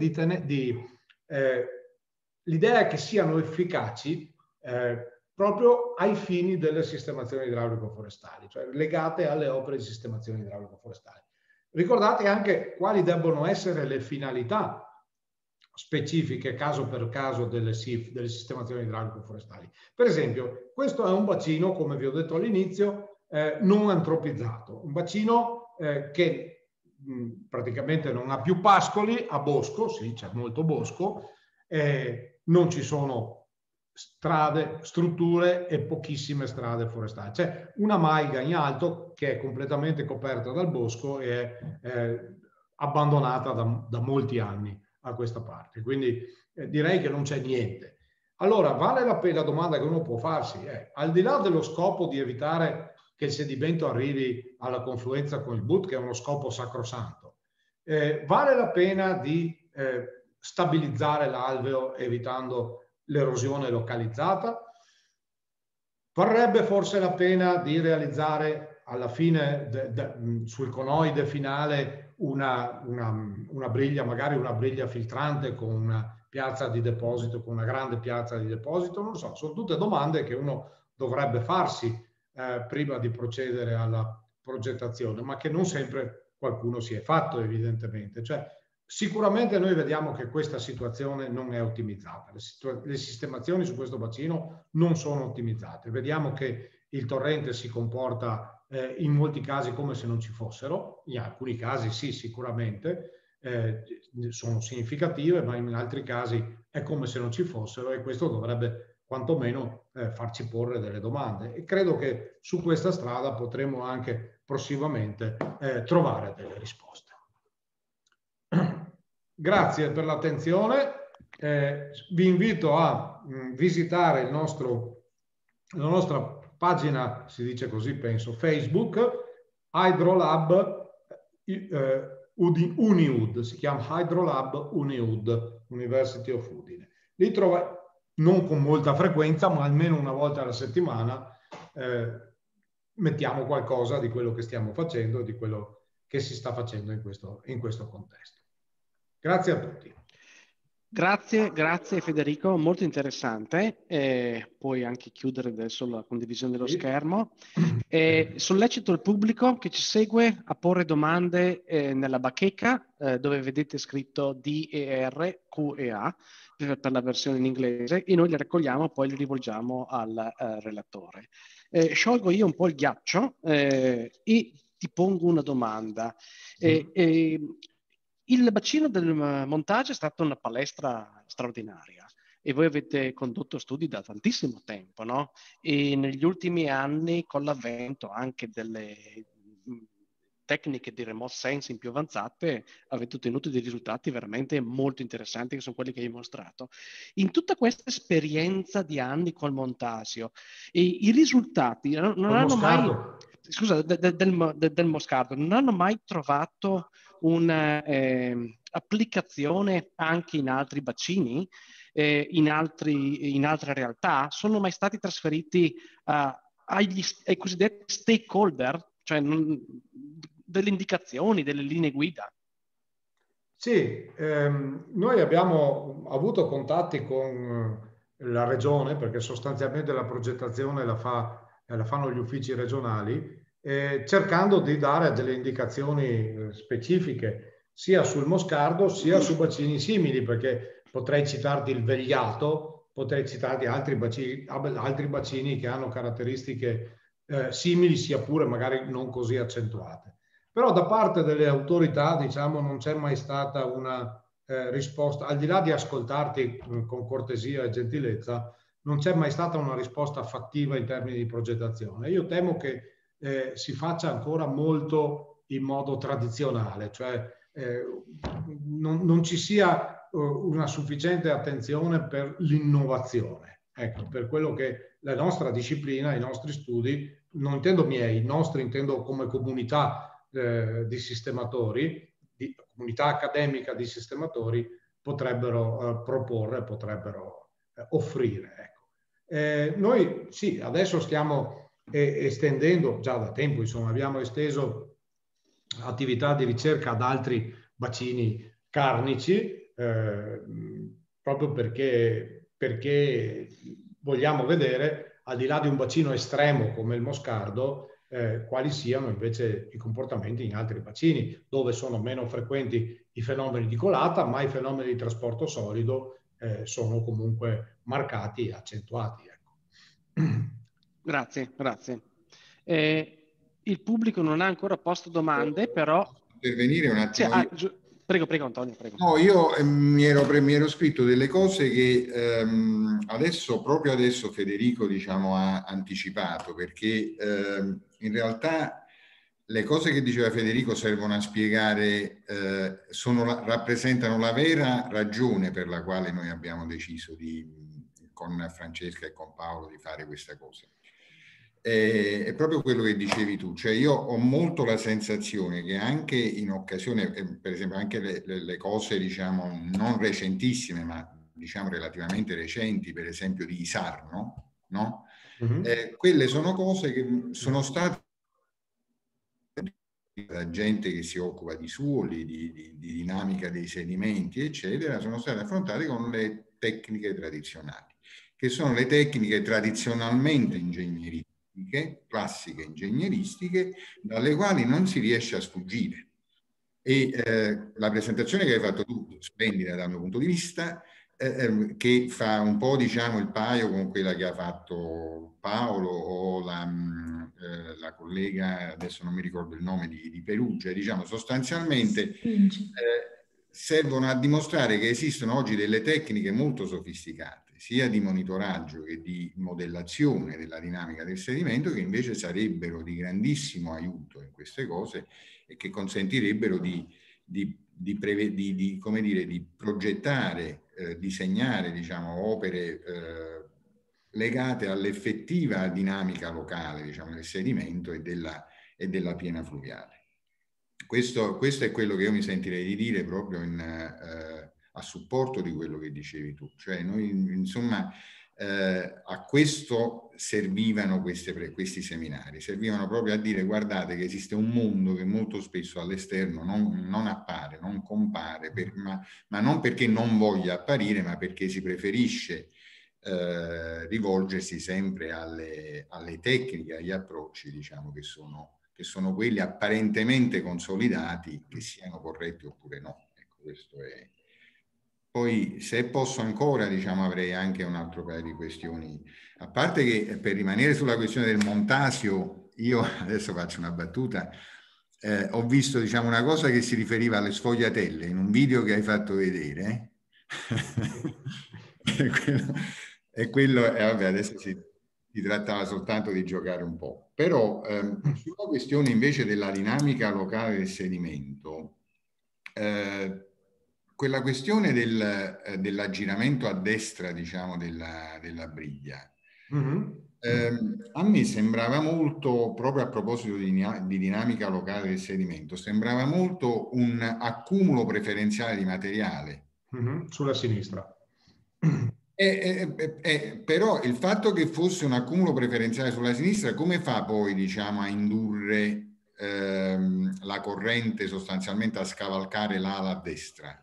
l'idea è che siano efficaci proprio ai fini delle sistemazioni idraulico-forestali, cioè legate alle opere di sistemazione idraulico-forestali. Ricordate anche quali debbono essere le finalità specifiche caso per caso delle SIF, delle sistemazioni idraulico-forestali. Per esempio, questo è un bacino, come vi ho detto all'inizio, non antropizzato, un bacino che praticamente non ha più pascoli, ha bosco, sì, c'è molto bosco, non ci sono strade, strutture e pochissime strade forestali. C'è una malga in alto che è completamente coperta dal bosco e è abbandonata da molti anni a questa parte, quindi direi che non c'è niente. Allora, vale la pena, la domanda che uno può farsi è, al di là dello scopo di evitare che il sedimento arrivi alla confluenza con il BUT, che è uno scopo sacrosanto, vale la pena di stabilizzare l'alveo evitando l'erosione localizzata? Varrebbe forse la pena di realizzare alla fine sul conoide finale una briglia, magari una briglia filtrante con una piazza di deposito, con una grande piazza di deposito? Non so, sono tutte domande che uno dovrebbe farsi prima di procedere alla progettazione, ma che non sempre qualcuno si è fatto, evidentemente. Cioè, sicuramente noi vediamo che questa situazione non è ottimizzata, le sistemazioni su questo bacino non sono ottimizzate. Vediamo che il torrente si comporta in molti casi come se non ci fossero, in alcuni casi sì, sicuramente sono significative, ma in altri casi è come se non ci fossero, e questo dovrebbe quantomeno farci porre delle domande, e credo che su questa strada potremo anche prossimamente trovare delle risposte. Grazie per l'attenzione, vi invito a visitare la nostra pagina, si dice così penso, Facebook, Hydrolab Uniud, si chiama Hydrolab Uniud, University of Udine. Lì trova, non con molta frequenza, ma almeno una volta alla settimana, mettiamo qualcosa di quello che stiamo facendo, di quello che si sta facendo in questo contesto. Grazie a tutti. Grazie Federico, molto interessante. Puoi anche chiudere adesso la condivisione dello schermo. Sollecito il pubblico che ci segue a porre domande nella bacheca dove vedete scritto DER, QEA per la versione in inglese, e noi le raccogliamo e poi le rivolgiamo al relatore. Sciolgo io un po' il ghiaccio e ti pongo una domanda. Il bacino del montaggio è stata una palestra straordinaria e voi avete condotto studi da tantissimo tempo, no? E negli ultimi anni, con l'avvento anche delle tecniche di remote sensing più avanzate, avete ottenuto dei risultati veramente molto interessanti, che sono quelli che hai mostrato. In tutta questa esperienza di anni col montasio, i risultati non hanno mai... Scusa, del moscardo, non hanno mai trovato un'applicazione anche in altri bacini, in altre realtà? Sono mai stati trasferiti ai cosiddetti stakeholder, cioè delle indicazioni, delle linee guida? Sì, noi abbiamo avuto contatti con la regione, perché sostanzialmente la progettazione la fanno gli uffici regionali, cercando di dare delle indicazioni specifiche sia sul moscardo sia su bacini simili, perché potrei citarti il Vegliato, potrei citarti altri bacini che hanno caratteristiche simili, sia pure magari non così accentuate. Però da parte delle autorità, diciamo, non c'è mai stata una risposta, al di là di ascoltarti con cortesia e gentilezza, non c'è mai stata una risposta fattiva in termini di progettazione. Io temo che si faccia ancora molto in modo tradizionale, cioè non ci sia una sufficiente attenzione per l'innovazione. Ecco, per quello che la nostra disciplina, i nostri studi, non intendo miei, i nostri intendo come comunità di sistematori, di comunità accademica di sistematori, potrebbero proporre, potrebbero offrire. Ecco. Noi sì, adesso stiamo estendendo, già da tempo insomma, abbiamo esteso attività di ricerca ad altri bacini carnici, proprio perché vogliamo vedere, al di là di un bacino estremo come il moscardo, quali siano invece i comportamenti in altri bacini, dove sono meno frequenti i fenomeni di colata, ma i fenomeni di trasporto solido sono comunque marcati e accentuati. Ecco. Grazie, grazie. Il pubblico non ha ancora posto domande, però... Intervenire un attimo io. Prego Antonio, prego. No, io mi ero scritto delle cose che proprio adesso Federico, diciamo, ha anticipato, perché in realtà le cose che diceva Federico servono a spiegare, rappresentano la vera ragione per la quale noi abbiamo deciso con Francesca e con Paolo di fare questa cosa. È proprio quello che dicevi tu, cioè io ho molto la sensazione che anche in occasione, per esempio anche le cose diciamo non recentissime ma diciamo relativamente recenti, per esempio di Sarno, no? Quelle sono cose che sono state da gente che si occupa di suoli, di dinamica dei sedimenti eccetera, sono state affrontate con le tecniche tradizionali, che sono le tecniche tradizionalmente ingegneristiche, classiche ingegneristiche, dalle quali non si riesce a sfuggire. E la presentazione che hai fatto tu, splendida dal mio punto di vista, che fa un po' diciamo il paio con quella che ha fatto Paolo o la collega, adesso non mi ricordo il nome, di Perugia, diciamo sostanzialmente servono a dimostrare che esistono oggi delle tecniche molto sofisticate sia di monitoraggio che di modellazione della dinamica del sedimento, che invece sarebbero di grandissimo aiuto in queste cose e che consentirebbero come dire, di progettare, disegnare diciamo, opere legate all'effettiva dinamica locale diciamo, del sedimento e della piena fluviale. Questo è quello che io mi sentirei di dire proprio a supporto di quello che dicevi tu. Cioè noi insomma a questo servivano questi seminari, servivano proprio a dire guardate che esiste un mondo che molto spesso all'esterno non appare, non compare, ma non perché non voglia apparire, ma perché si preferisce rivolgersi sempre alle tecniche, agli approcci diciamo che sono quelli apparentemente consolidati, che siano corretti oppure no. Ecco, questo è. Poi, se posso ancora, diciamo, avrei anche un altro paio di questioni. A parte che per rimanere sulla questione del montasio, io adesso faccio una battuta, ho visto, diciamo, una cosa che si riferiva alle sfogliatelle in un video che hai fatto vedere. Vabbè, adesso si trattava soltanto di giocare un po'. Però sulla questione invece della dinamica locale del sedimento, quella questione dell'aggiramento a destra, diciamo, della briglia, a me sembrava molto, proprio a proposito di dinamica locale del sedimento, sembrava molto un accumulo preferenziale di materiale. Sulla sinistra. Però il fatto che fosse un accumulo preferenziale sulla sinistra, come fa poi, diciamo, a indurre la corrente sostanzialmente a scavalcare l'ala a destra?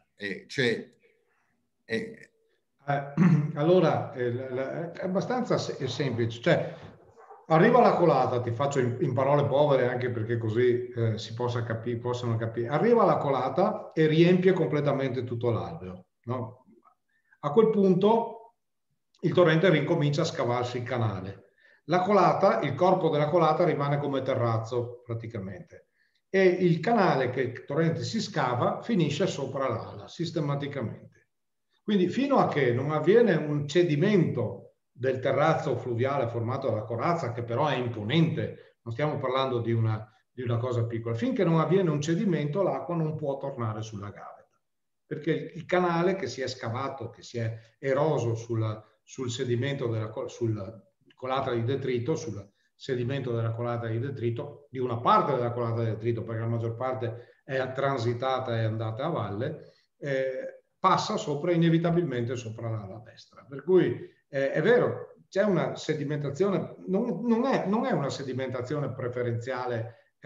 Allora, è abbastanza semplice. Cioè, arriva la colata, ti faccio in parole povere anche perché così si possono capire. Arriva la colata e riempie completamente tutto l'alveo, no? A quel punto il torrente ricomincia a scavarsi il canale. Il corpo della colata rimane come terrazzo praticamente. E il canale che il torrente si scava finisce sopra l'ala sistematicamente. Quindi fino a che non avviene un cedimento del terrazzo fluviale formato dalla corazza, che però è imponente, non stiamo parlando di una cosa piccola, finché non avviene un cedimento l'acqua non può tornare sulla gavetta, perché il canale che si è scavato, che si è eroso sul sedimento sulla colata di detrito, sul sedimento della colata di detrito, di una parte della colata di detrito, perché la maggior parte è transitata e andata a valle, passa inevitabilmente sopra l'ala destra. Per cui è vero, c'è una sedimentazione, non è una sedimentazione preferenziale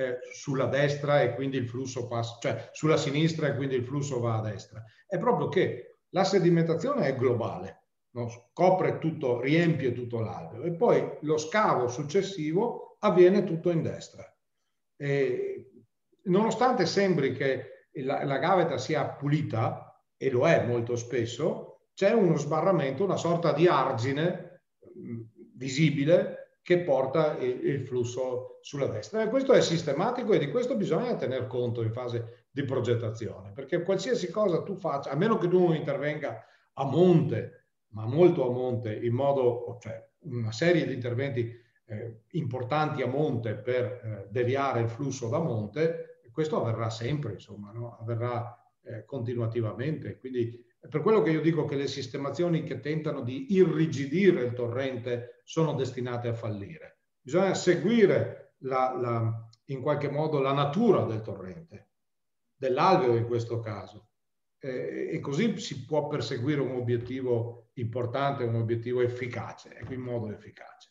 sulla destra e quindi il flusso passa, cioè sulla sinistra e quindi il flusso va a destra. È proprio che la sedimentazione è globale, no? Copre tutto, riempie tutto l'alveo e poi lo scavo successivo avviene tutto in destra. E nonostante sembri che la gaveta sia pulita, e lo è molto spesso, c'è uno sbarramento, una sorta di argine visibile che porta il flusso sulla destra. E questo è sistematico e di questo bisogna tener conto in fase di progettazione, perché qualsiasi cosa tu faccia, a meno che tu non intervenga a monte, ma molto a monte, in modo, cioè una serie di interventi importanti a monte per deviare il flusso da monte, questo avverrà sempre, insomma, no? Avverrà continuativamente. Quindi è per quello che io dico che le sistemazioni che tentano di irrigidire il torrente sono destinate a fallire. Bisogna seguire in qualche modo la natura del torrente, dell'alveo in questo caso, e così si può perseguire un obiettivo importante, un obiettivo efficace, ecco, in modo efficace.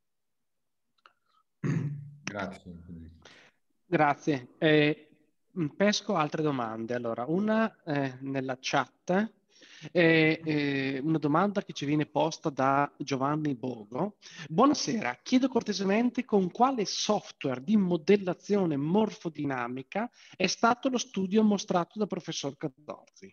Grazie. Grazie. Pesco altre domande. Allora, una nella chat, una domanda che ci viene posta da Giovanni Bogo. Buonasera, chiedo cortesemente con quale software di modellazione morfodinamica è stato lo studio mostrato dal professor Cazzorzi?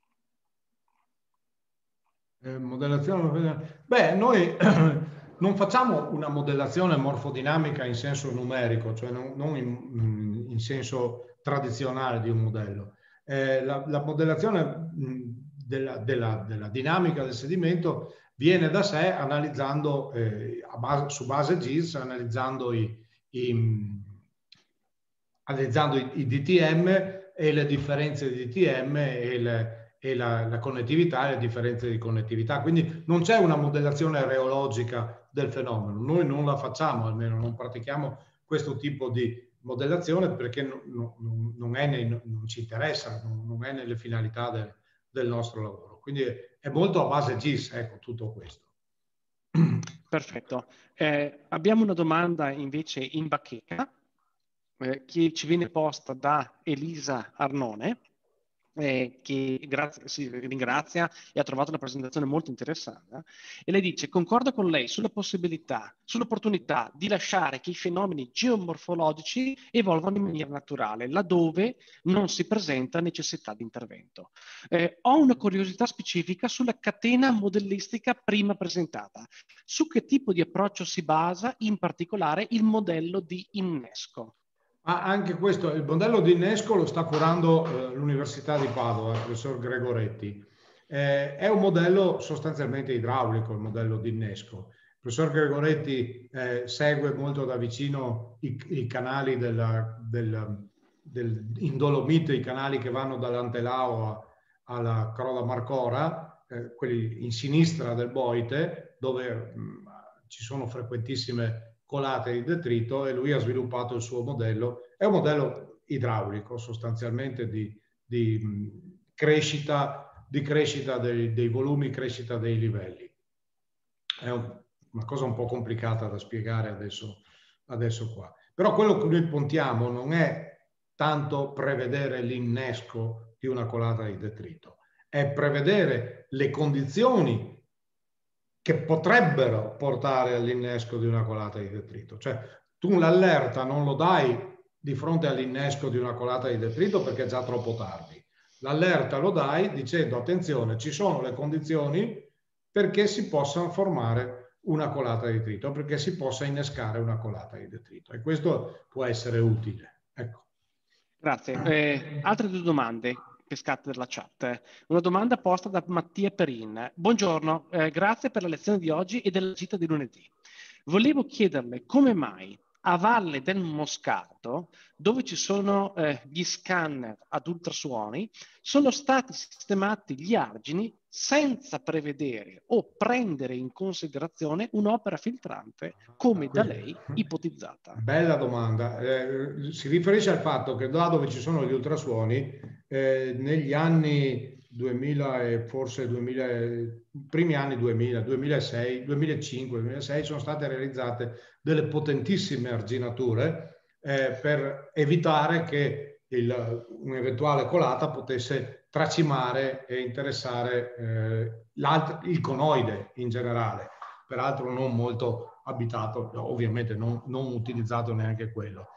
Modellazione. Beh, noi non facciamo una modellazione morfodinamica in senso numerico, cioè non in senso tradizionale di un modello. La modellazione della dinamica del sedimento viene da sé analizzando su base GIS, analizzando i DTM e le differenze di DTM e la connettività e le differenze di connettività. Quindi non c'è una modellazione reologica del fenomeno. Noi non la facciamo, almeno non pratichiamo questo tipo di modellazione perché non ci interessa, non è nelle finalità del nostro lavoro. Quindi è molto a base GIS, ecco, tutto questo. Perfetto. Abbiamo una domanda invece in bacheca che ci viene posta da Elisa Arnone, che ringrazia e ha trovato una presentazione molto interessante, e lei dice: concordo con lei sull'opportunità di lasciare che i fenomeni geomorfologici evolvano in maniera naturale, laddove non si presenta necessità di intervento. Ho una curiosità specifica sulla catena modellistica prima presentata. Su che tipo di approccio si basa in particolare il modello di innesco? Ma anche questo, il modello di innesco lo sta curando l'Università di Padova, il professor Gregoretti. È un modello sostanzialmente idraulico, il modello di innesco. Il professor Gregoretti segue molto da vicino i canali in Dolomite, i canali che vanno dall'Antelao alla Croda Marcora, quelli in sinistra del Boite, dove ci sono frequentissime colate di detrito, e lui ha sviluppato il suo modello. È un modello idraulico sostanzialmente di crescita dei volumi, crescita dei livelli. È una cosa un po' complicata da spiegare adesso qua. Però quello che noi puntiamo non è tanto prevedere l'innesco di una colata di detrito, è prevedere le condizioni che potrebbero portare all'innesco di una colata di detrito. Cioè tu l'allerta non lo dai di fronte all'innesco di una colata di detrito perché è già troppo tardi. L'allerta lo dai dicendo: attenzione, ci sono le condizioni perché si possa formare una colata di detrito, perché si possa innescare una colata di detrito, e questo può essere utile. Ecco. Grazie. Altre due domande pescate dalla chat. Una domanda posta da Mattia Perin. Buongiorno, grazie per la lezione di oggi e della gita di lunedì. Volevo chiederle come mai a Valle del Moscato, dove ci sono gli scanner ad ultrasuoni, sono stati sistemati gli argini senza prevedere o prendere in considerazione un'opera filtrante come da lei ipotizzata. Bella domanda. Si riferisce al fatto che là dove ci sono gli ultrasuoni, negli anni 2000 e forse primi anni 2000, 2006, 2005, 2006 sono state realizzate delle potentissime arginature per evitare che un'eventuale colata potesse tracimare e interessare il conoide in generale, peraltro non molto abitato, ovviamente non utilizzato neanche quello.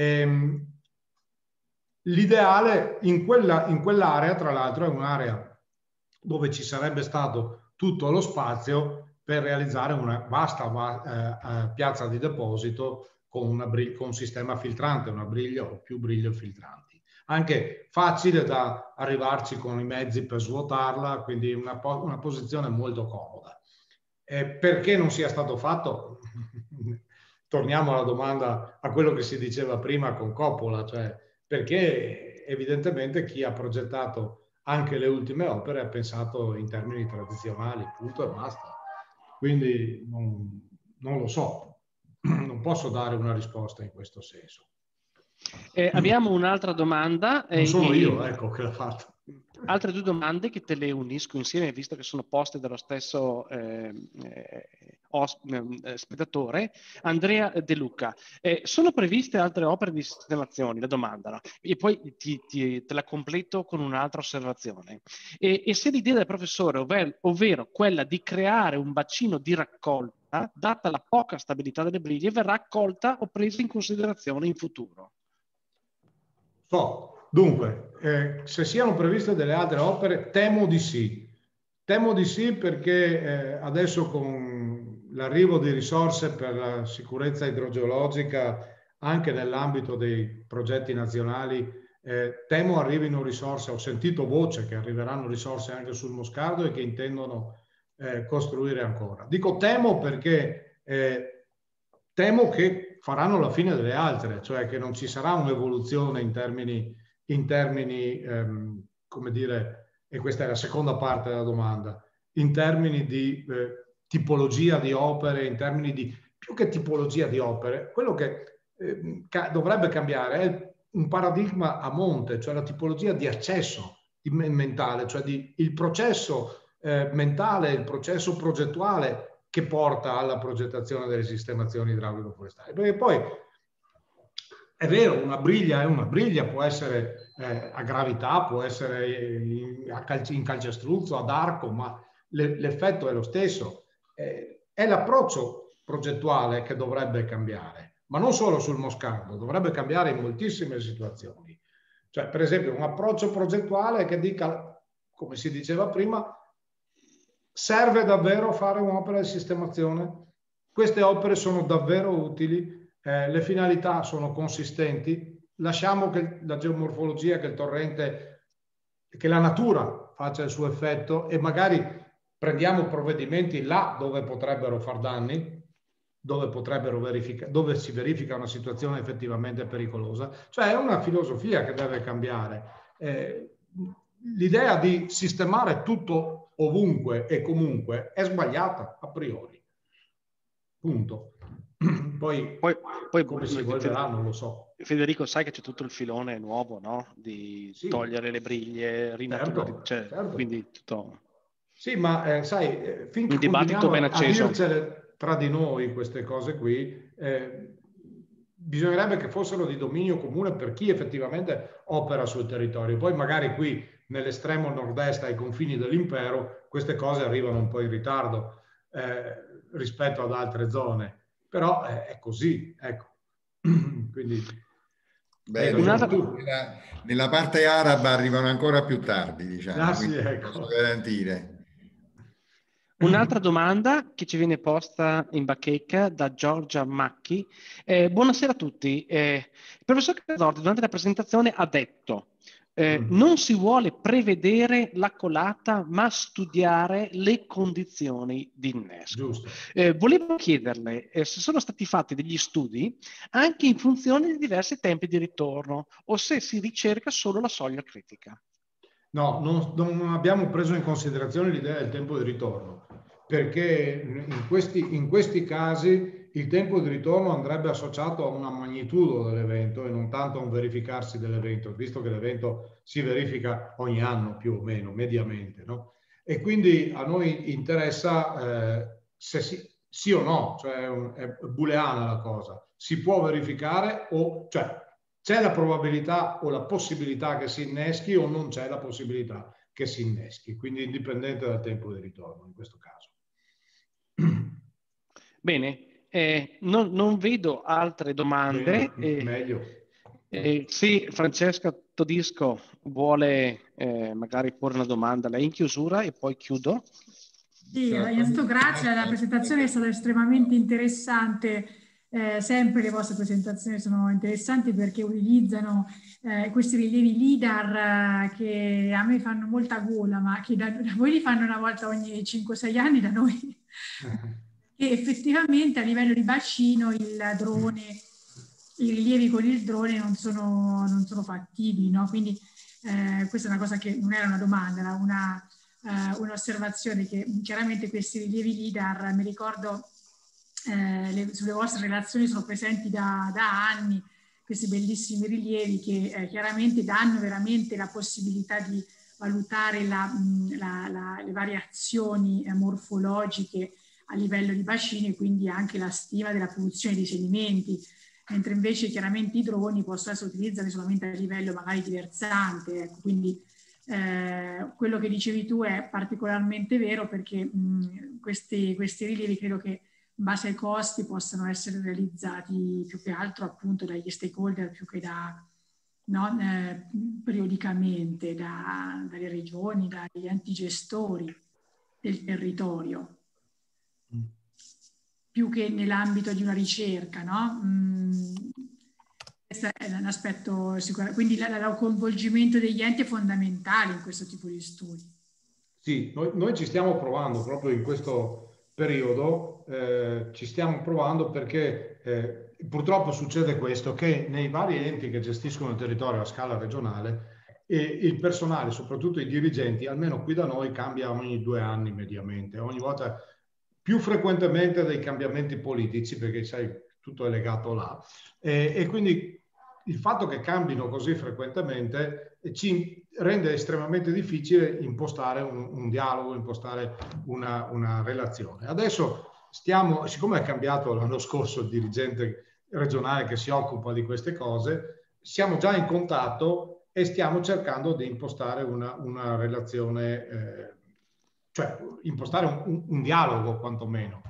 L'ideale in quell'area, tra l'altro, è un'area dove ci sarebbe stato tutto lo spazio per realizzare una vasta piazza di deposito con un sistema filtrante, una briglia o più briglie filtranti. Anche facile da arrivarci con i mezzi per svuotarla, quindi una posizione molto comoda. Perché non sia stato fatto? Torniamo alla domanda, a quello che si diceva prima con Coppola, cioè perché evidentemente chi ha progettato anche le ultime opere ha pensato in termini tradizionali, punto e basta. Quindi non lo so, non posso dare una risposta in questo senso. Abbiamo un'altra domanda. Non sono io, ecco, che l'ha fatto. Altre due domande che te le unisco insieme, visto che sono poste dallo stesso spettatore, Andrea De Luca. Sono previste altre opere di sistemazione? La domanda, no? E poi te la completo con un'altra osservazione. E se l'idea del professore, ovvero quella di creare un bacino di raccolta, data la poca stabilità delle briglie, verrà accolta o presa in considerazione in futuro? Dunque, se siano previste delle altre opere, temo di sì. Temo di sì perché adesso con l'arrivo di risorse per la sicurezza idrogeologica anche nell'ambito dei progetti nazionali, temo arrivino risorse, ho sentito voce che arriveranno risorse anche sul Moscardo e che intendono costruire ancora. Dico temo perché temo che faranno la fine delle altre, cioè che non ci sarà un'evoluzione in termini come dire, e questa è la seconda parte della domanda, in termini di tipologia di opere, in termini di, più che tipologia di opere, quello che dovrebbe cambiare è un paradigma a monte, cioè la tipologia di accesso mentale, cioè il processo mentale, il processo progettuale che porta alla progettazione delle sistemazioni idraulico-forestali. Perché poi è vero, una briglia è una briglia, può essere a gravità, può essere in calcestruzzo, ad arco, ma l'effetto è lo stesso. È l'approccio progettuale che dovrebbe cambiare, ma non solo sul Moscardo, dovrebbe cambiare in moltissime situazioni. Cioè, per esempio, un approccio progettuale che dica, come si diceva prima, serve davvero fare un'opera di sistemazione? Queste opere sono davvero utili? Le finalità sono consistenti? Lasciamo che la geomorfologia, che il torrente, che la natura faccia il suo effetto e magari prendiamo provvedimenti là dove potrebbero far danni, dove si verifica una situazione effettivamente pericolosa. Cioè è una filosofia che deve cambiare. L'idea di sistemare tutto ovunque e comunque è sbagliata a priori. Punto. Poi come si evolverà non lo so. Federico, sai che c'è tutto il filone nuovo, no? Di togliere le briglie, certo. quindi tutto... Sì, ma sai, finché un dibattito ben continuiamo a acceso. dircele tra di noi queste cose qui, bisognerebbe che fossero di dominio comune per chi effettivamente opera sul territorio. Poi magari qui nell'estremo nord-est ai confini dell'impero queste cose arrivano un po' in ritardo rispetto ad altre zone. Però è così, ecco. Quindi nella parte araba arrivano ancora più tardi, diciamo. Sì, ecco. Posso garantire. Un'altra domanda che ci viene posta in bacheca da Giorgia Macchi. Buonasera a tutti. Il professor Cazzorzi durante la presentazione ha detto non si vuole prevedere la colata ma studiare le condizioni di innesco. Volevo chiederle se sono stati fatti degli studi anche in funzione di diversi tempi di ritorno o se si ricerca solo la soglia critica. No, non abbiamo preso in considerazione l'idea del tempo di ritorno, perché in questi casi il tempo di ritorno andrebbe associato a una magnitudo dell'evento e non tanto a un verificarsi dell'evento, visto che l'evento si verifica ogni anno più o meno, mediamente, no? E quindi a noi interessa sì o no, cioè è booleana la cosa, si può verificare o cioè c'è la probabilità o la possibilità che si inneschi o non c'è la possibilità che si inneschi, quindi indipendente dal tempo di ritorno in questo caso. Bene, non vedo altre domande. Bene, meglio. Sì, Francesca Todisco vuole magari porre una domanda lei in chiusura e poi chiudo. Sì, innanzitutto grazie, la presentazione è stata estremamente interessante, sempre le vostre presentazioni sono interessanti perché utilizzano questi rilievi LIDAR che a me fanno molta gola, ma che da voi li fanno una volta ogni 5-6 anni, da noi. E effettivamente a livello di bacino i rilievi con il drone non sono fattibili, no? Quindi questa è una cosa che non era una domanda, era un'osservazione, che chiaramente questi rilievi LIDAR, mi ricordo sulle vostre relazioni sono presenti da anni, questi bellissimi rilievi che chiaramente danno veramente la possibilità di valutare le variazioni morfologiche a livello di bacini e quindi anche la stima della produzione di sedimenti, mentre invece chiaramente i droni possono essere utilizzati solamente a livello magari di versante, ecco, quindi quello che dicevi tu è particolarmente vero, perché questi rilievi credo che in base ai costi possano essere realizzati più che altro appunto dagli stakeholder più che periodicamente dalle regioni, dagli enti gestori del territorio, più che nell'ambito di una ricerca, no? Questo è un aspetto sicuro, quindi il coinvolgimento degli enti è fondamentale in questo tipo di studi. Sì, noi ci stiamo provando proprio in questo periodo, ci stiamo provando perché purtroppo succede questo, che nei vari enti che gestiscono il territorio a scala regionale il personale, soprattutto i dirigenti, almeno qui da noi cambia ogni 2 anni mediamente, ogni volta più frequentemente dei cambiamenti politici, perché sai, tutto è legato là. E quindi il fatto che cambino così frequentemente ci rende estremamente difficile impostare un dialogo, impostare una relazione. Adesso siccome è cambiato l'anno scorso il dirigente regionale che si occupa di queste cose, siamo già in contatto e stiamo cercando di impostare una relazione, cioè impostare un dialogo quantomeno.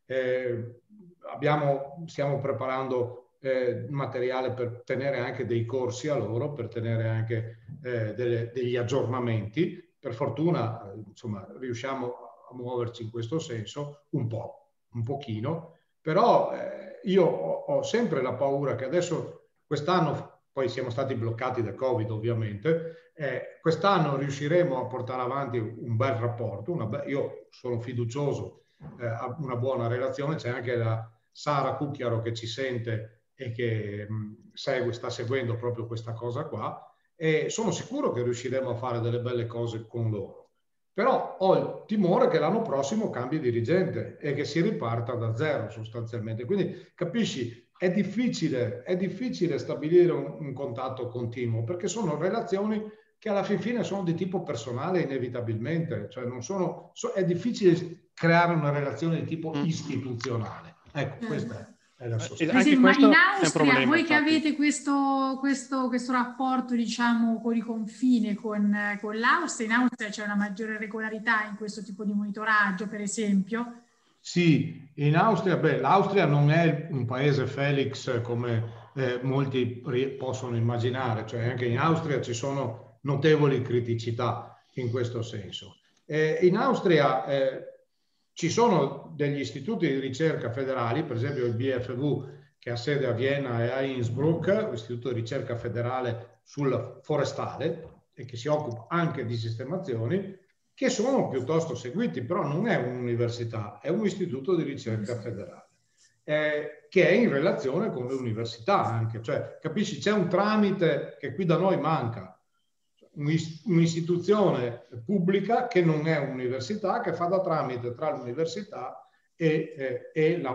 Stiamo preparando materiale per tenere anche dei corsi a loro, per tenere anche degli aggiornamenti. Per fortuna, insomma, riusciamo a muoverci in questo senso un pochino, però io ho sempre la paura che adesso, quest'anno, poi siamo stati bloccati da Covid ovviamente, quest'anno riusciremo a portare avanti un bel rapporto, io sono fiducioso a una buona relazione, c'è anche la Sara Cucchiaro che ci sente e che sta seguendo proprio questa cosa qua, e sono sicuro che riusciremo a fare delle belle cose con loro. Però ho il timore che l'anno prossimo cambi dirigente e che si riparta da zero sostanzialmente. Quindi capisci, è difficile stabilire un contatto continuo, perché sono relazioni che alla fine sono di tipo personale inevitabilmente, cioè è difficile creare una relazione di tipo istituzionale. Ecco, questa è la sostanza. Sì, ma in Austria, voi che avete questo rapporto, diciamo, con i confini con l'Austria, in Austria c'è una maggiore regolarità in questo tipo di monitoraggio, per esempio? Sì, in Austria, l'Austria non è un paese Felix come molti possono immaginare, cioè anche in Austria ci sono notevoli criticità in questo senso. In Austria ci sono degli istituti di ricerca federali, per esempio il BFV che ha sede a Vienna e a Innsbruck, l'istituto di ricerca federale sul forestale e che si occupa anche di sistemazioni, che sono piuttosto seguiti, però non è un'università, è un istituto di ricerca federale, che è in relazione con le università anche, cioè capisci, c'è un tramite che qui da noi manca, un'istituzione pubblica che non è un'università, che fa da tramite tra l'università e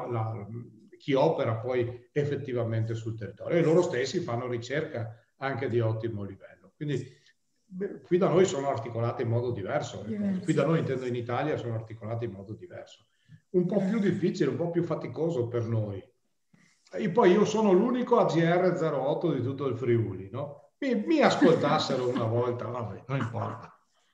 chi opera poi effettivamente sul territorio, e loro stessi fanno ricerca anche di ottimo livello. Quindi qui da noi sono articolate in modo diverso. Qui da noi, intendo in Italia, sono articolate in modo diverso. un po' più difficile, un po' più faticoso per noi. E poi io sono l'unico AGR 08 di tutto il Friuli, no? Mi ascoltassero una volta, vabbè, non importa.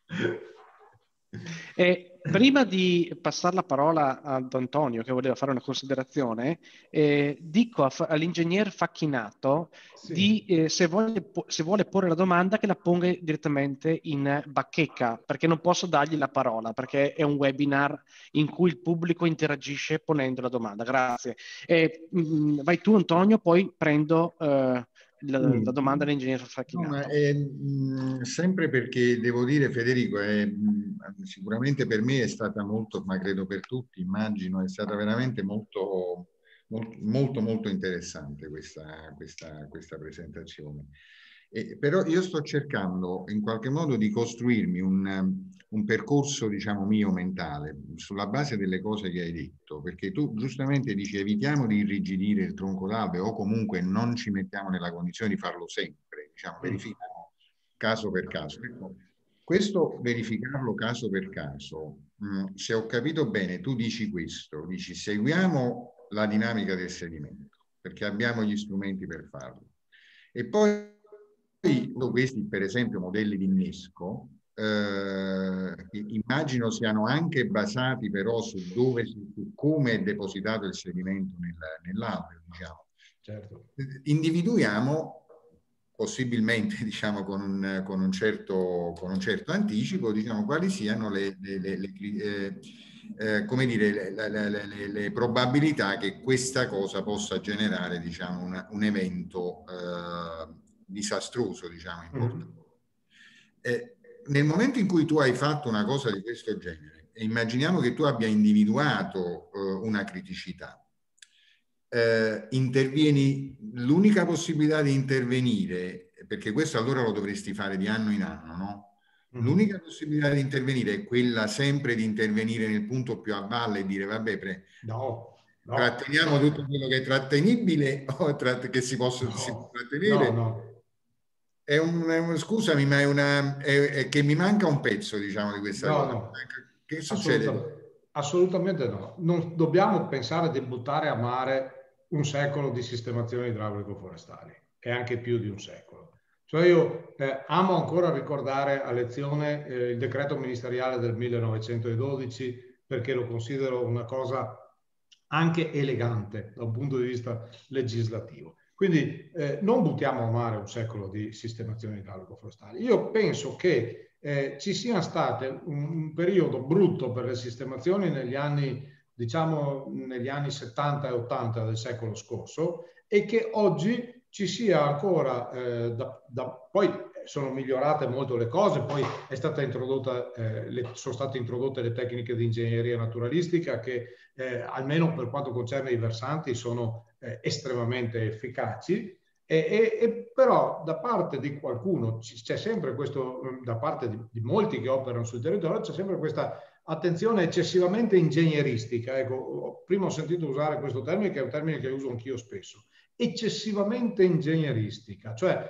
Prima di passare la parola ad Antonio, che voleva fare una considerazione, dico all'ingegner Facchinato se vuole porre la domanda che la ponga direttamente in bacheca, perché non posso dargli la parola, perché è un webinar in cui il pubblico interagisce ponendo la domanda. Grazie. Vai tu, Antonio, poi prendo la domanda dell'ingegner Facchinato. No, sempre perché devo dire, Federico, sicuramente per me è stata molto, ma credo per tutti, immagino, è stata veramente molto, molto, molto interessante questa presentazione. Però io sto cercando in qualche modo di costruirmi un percorso, diciamo, mio mentale sulla base delle cose che hai detto, perché tu giustamente dici evitiamo di irrigidire il tronco d'albero o comunque non ci mettiamo nella condizione di farlo sempre, diciamo, verifichiamo caso per caso. Ecco, questo verificarlo caso per caso, se ho capito bene, tu dici questo, dici seguiamo la dinamica del sedimento, perché abbiamo gli strumenti per farlo. E poi questi, per esempio, modelli di innesco, immagino siano anche basati però su come è depositato il sedimento nell'alveo, diciamo. Certo. Individuiamo possibilmente, diciamo, con un certo anticipo, diciamo, quali siano come dire, le probabilità che questa cosa possa generare, diciamo, un evento disastroso, diciamo, importante. Nel momento in cui tu hai fatto una cosa di questo genere, e immaginiamo che tu abbia individuato una criticità, intervieni, l'unica possibilità di intervenire, perché questo allora lo dovresti fare di anno in anno, no? L'unica possibilità di intervenire è quella sempre di intervenire nel punto più a valle e dire vabbè, tratteniamo tutto quello che è trattenibile o che si può trattenere. No. Scusami, ma è che mi manca un pezzo, diciamo, di questa cosa. No. Che succede? Assolutamente no. Non dobbiamo pensare di buttare a mare un secolo di sistemazioni idraulico-forestali e anche più di un secolo. Cioè io amo ancora ricordare a lezione il decreto ministeriale del 1912 perché lo considero una cosa anche elegante da un punto di vista legislativo. Quindi non buttiamo a mare un secolo di sistemazioni idraulico-forestali. Io penso che ci sia stato un periodo brutto per le sistemazioni negli anni, diciamo, negli anni 70 e 80 del secolo scorso e che oggi ci sia ancora, poi sono migliorate molto le cose, poi è stata introdotta, sono state introdotte le tecniche di ingegneria naturalistica che almeno per quanto concerne i versanti sono estremamente efficaci. Però da parte di qualcuno c'è sempre questo, da parte di molti che operano sul territorio, c'è sempre questa attenzione eccessivamente ingegneristica. Ecco, prima ho sentito usare questo termine, che è un termine che uso anch'io spesso, eccessivamente ingegneristica. Cioè,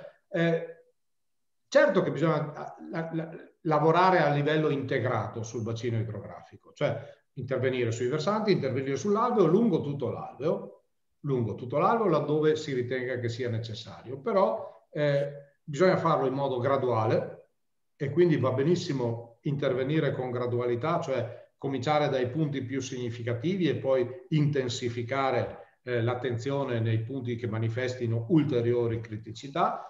certo che bisogna lavorare a livello integrato sul bacino idrografico, cioè intervenire sui versanti, intervenire sull'alveo, lungo tutto l'alveo laddove si ritenga che sia necessario, però bisogna farlo in modo graduale e quindi va benissimo intervenire con gradualità, cioè cominciare dai punti più significativi e poi intensificare l'attenzione nei punti che manifestino ulteriori criticità,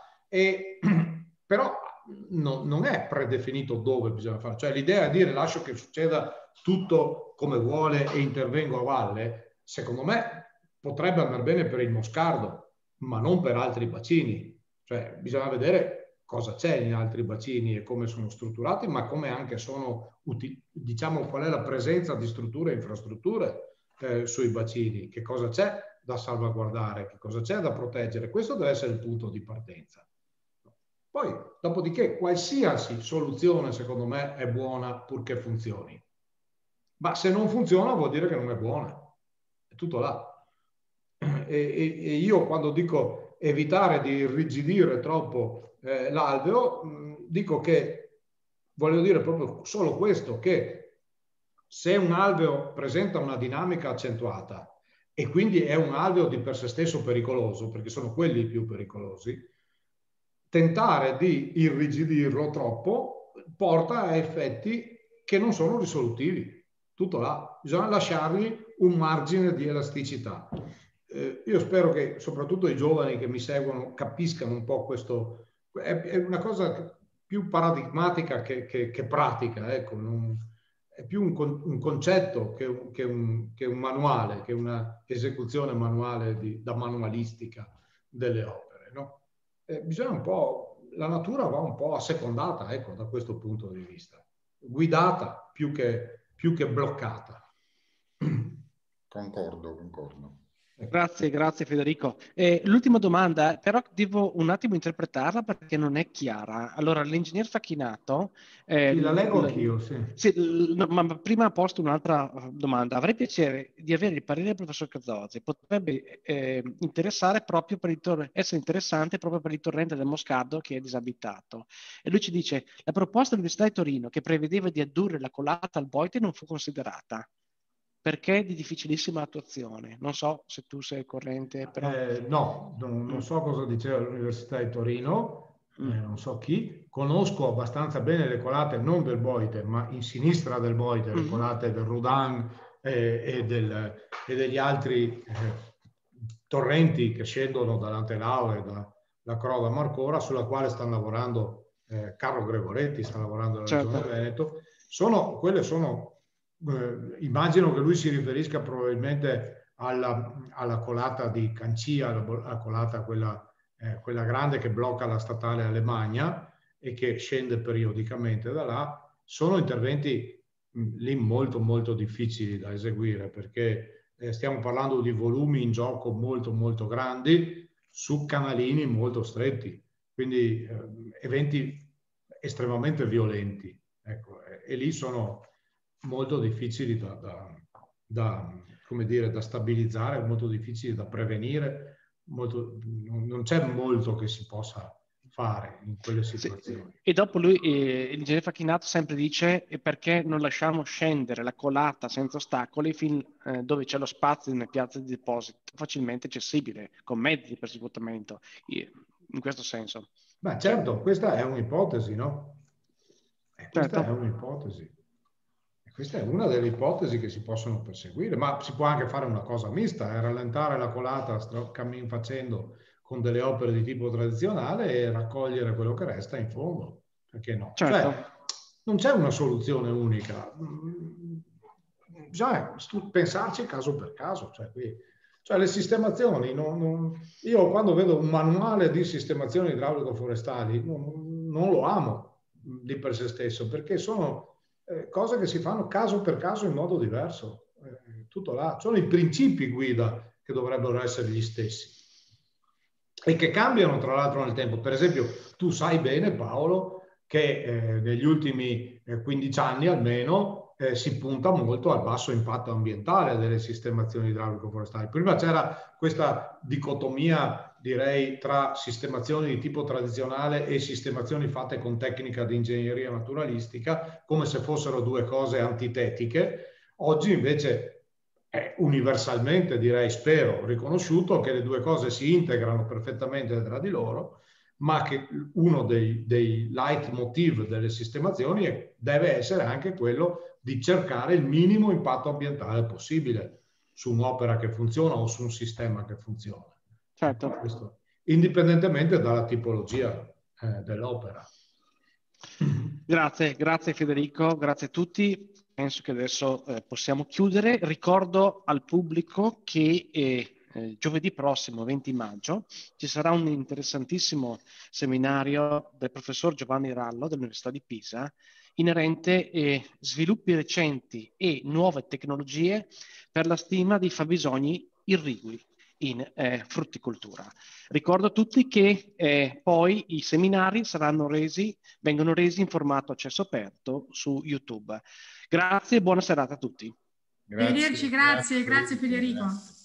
però non è predefinito dove bisogna fare, cioè l'idea è dire lascio che succeda tutto come vuole e intervengo a valle, secondo me potrebbe andare bene per il Moscardo, ma non per altri bacini. Cioè bisogna vedere cosa c'è in altri bacini e come sono strutturati, ma come anche sono, diciamo, qual è la presenza di strutture e infrastrutture sui bacini, che cosa c'è da salvaguardare, che cosa c'è da proteggere. Questo deve essere il punto di partenza. Poi, dopodiché, qualsiasi soluzione, secondo me, è buona purché funzioni. Ma se non funziona vuol dire che non è buona. È tutto là. E io quando dico evitare di irrigidire troppo l'alveo, dico che, voglio dire proprio solo questo, che se un alveo presenta una dinamica accentuata e quindi è un alveo di per sé stesso pericoloso, perché sono quelli i più pericolosi, tentare di irrigidirlo troppo porta a effetti che non sono risolutivi. Tutto là, bisogna lasciargli un margine di elasticità. Io spero che soprattutto i giovani che mi seguono capiscano un po' questo. È una cosa più paradigmatica che pratica, ecco. È più un concetto che un manuale, che una esecuzione manuale da manualistica delle opere, no? Bisogna un po', la natura va un po' assecondata, ecco, da questo punto di vista, guidata più che bloccata. Concordo. Grazie Federico. L'ultima domanda, però devo un attimo interpretarla perché non è chiara. Allora, l'ingegner Facchinato... Sì, la leggo anch'io, sì. Sì, no, ma prima ha posto un'altra domanda. Avrei piacere di avere il parere del professor Cazzorzi. Potrebbe interessare proprio essere interessante proprio per il torrente del Moscardo che è disabitato. E lui ci dice, la proposta dell'Università di Torino che prevedeva di addurre la colata al Boite non fu considerata. Perché di difficilissima attuazione. Non so se tu sei al corrente, però... No, non so cosa diceva l'Università di Torino, non so chi. Conosco abbastanza bene le colate non del Boite, ma in sinistra del Boite, le colate del Rudan e degli altri torrenti che scendono dall'Antelau e da Croda Marcora, sulla quale stanno lavorando Carlo Gregoretti, sta lavorando la Regione Veneto. Quelle sono... immagino che lui si riferisca probabilmente alla colata di Cancia, la colata quella grande che blocca la statale Alemagna e che scende periodicamente da là. Sono interventi lì molto molto difficili da eseguire, perché stiamo parlando di volumi in gioco molto molto grandi su canalini molto stretti, quindi eventi estremamente violenti, ecco, e lì sono molto difficili come dire, da stabilizzare, molto difficili da prevenire, non c'è molto che si possa fare in quelle situazioni. Sì. E dopo lui, l'ingegnere Facchinato sempre dice perché non lasciamo scendere la colata senza ostacoli fin dove c'è lo spazio nelle piazze di deposito, facilmente accessibile, con mezzi per svuotamento, in questo senso. Beh, certo, questa è un'ipotesi, no? Questa certo. è un'ipotesi. Questa è una delle ipotesi che si possono perseguire, ma si può anche fare una cosa mista, rallentare la colata cammin facendo con delle opere di tipo tradizionale e raccogliere quello che resta in fondo. Perché no? Certo. Cioè, non c'è una soluzione unica. Bisogna pensarci caso per caso. Cioè le sistemazioni, io quando vedo un manuale di sistemazioni idraulico-forestali non lo amo di per sé stesso, perché sono cose che si fanno caso per caso in modo diverso. Tutto là. Sono i principi guida che dovrebbero essere gli stessi e che cambiano tra l'altro nel tempo. Per esempio, tu sai bene, Paolo, che negli ultimi 15 anni almeno si punta molto al basso impatto ambientale delle sistemazioni idraulico-forestali. Prima c'era questa dicotomia, direi, tra sistemazioni di tipo tradizionale e sistemazioni fatte con tecnica di ingegneria naturalistica, come se fossero due cose antitetiche. Oggi invece è universalmente, direi, spero, riconosciuto che le due cose si integrano perfettamente tra di loro, ma che uno dei leitmotiv delle sistemazioni deve essere anche quello di cercare il minimo impatto ambientale possibile su un'opera che funziona o su un sistema che funziona. Certo. Questo, indipendentemente dalla tipologia dell'opera. Grazie Federico, grazie a tutti. Penso che adesso possiamo chiudere. Ricordo al pubblico che giovedì prossimo, 20 maggio, ci sarà un interessantissimo seminario del professor Giovanni Rallo dell'Università di Pisa inerente a sviluppi recenti e nuove tecnologie per la stima dei fabbisogni irrigui in frutticoltura. Ricordo a tutti che poi i seminari vengono resi in formato accesso aperto su YouTube. Grazie e buona serata a tutti. Arrivederci, grazie Federico.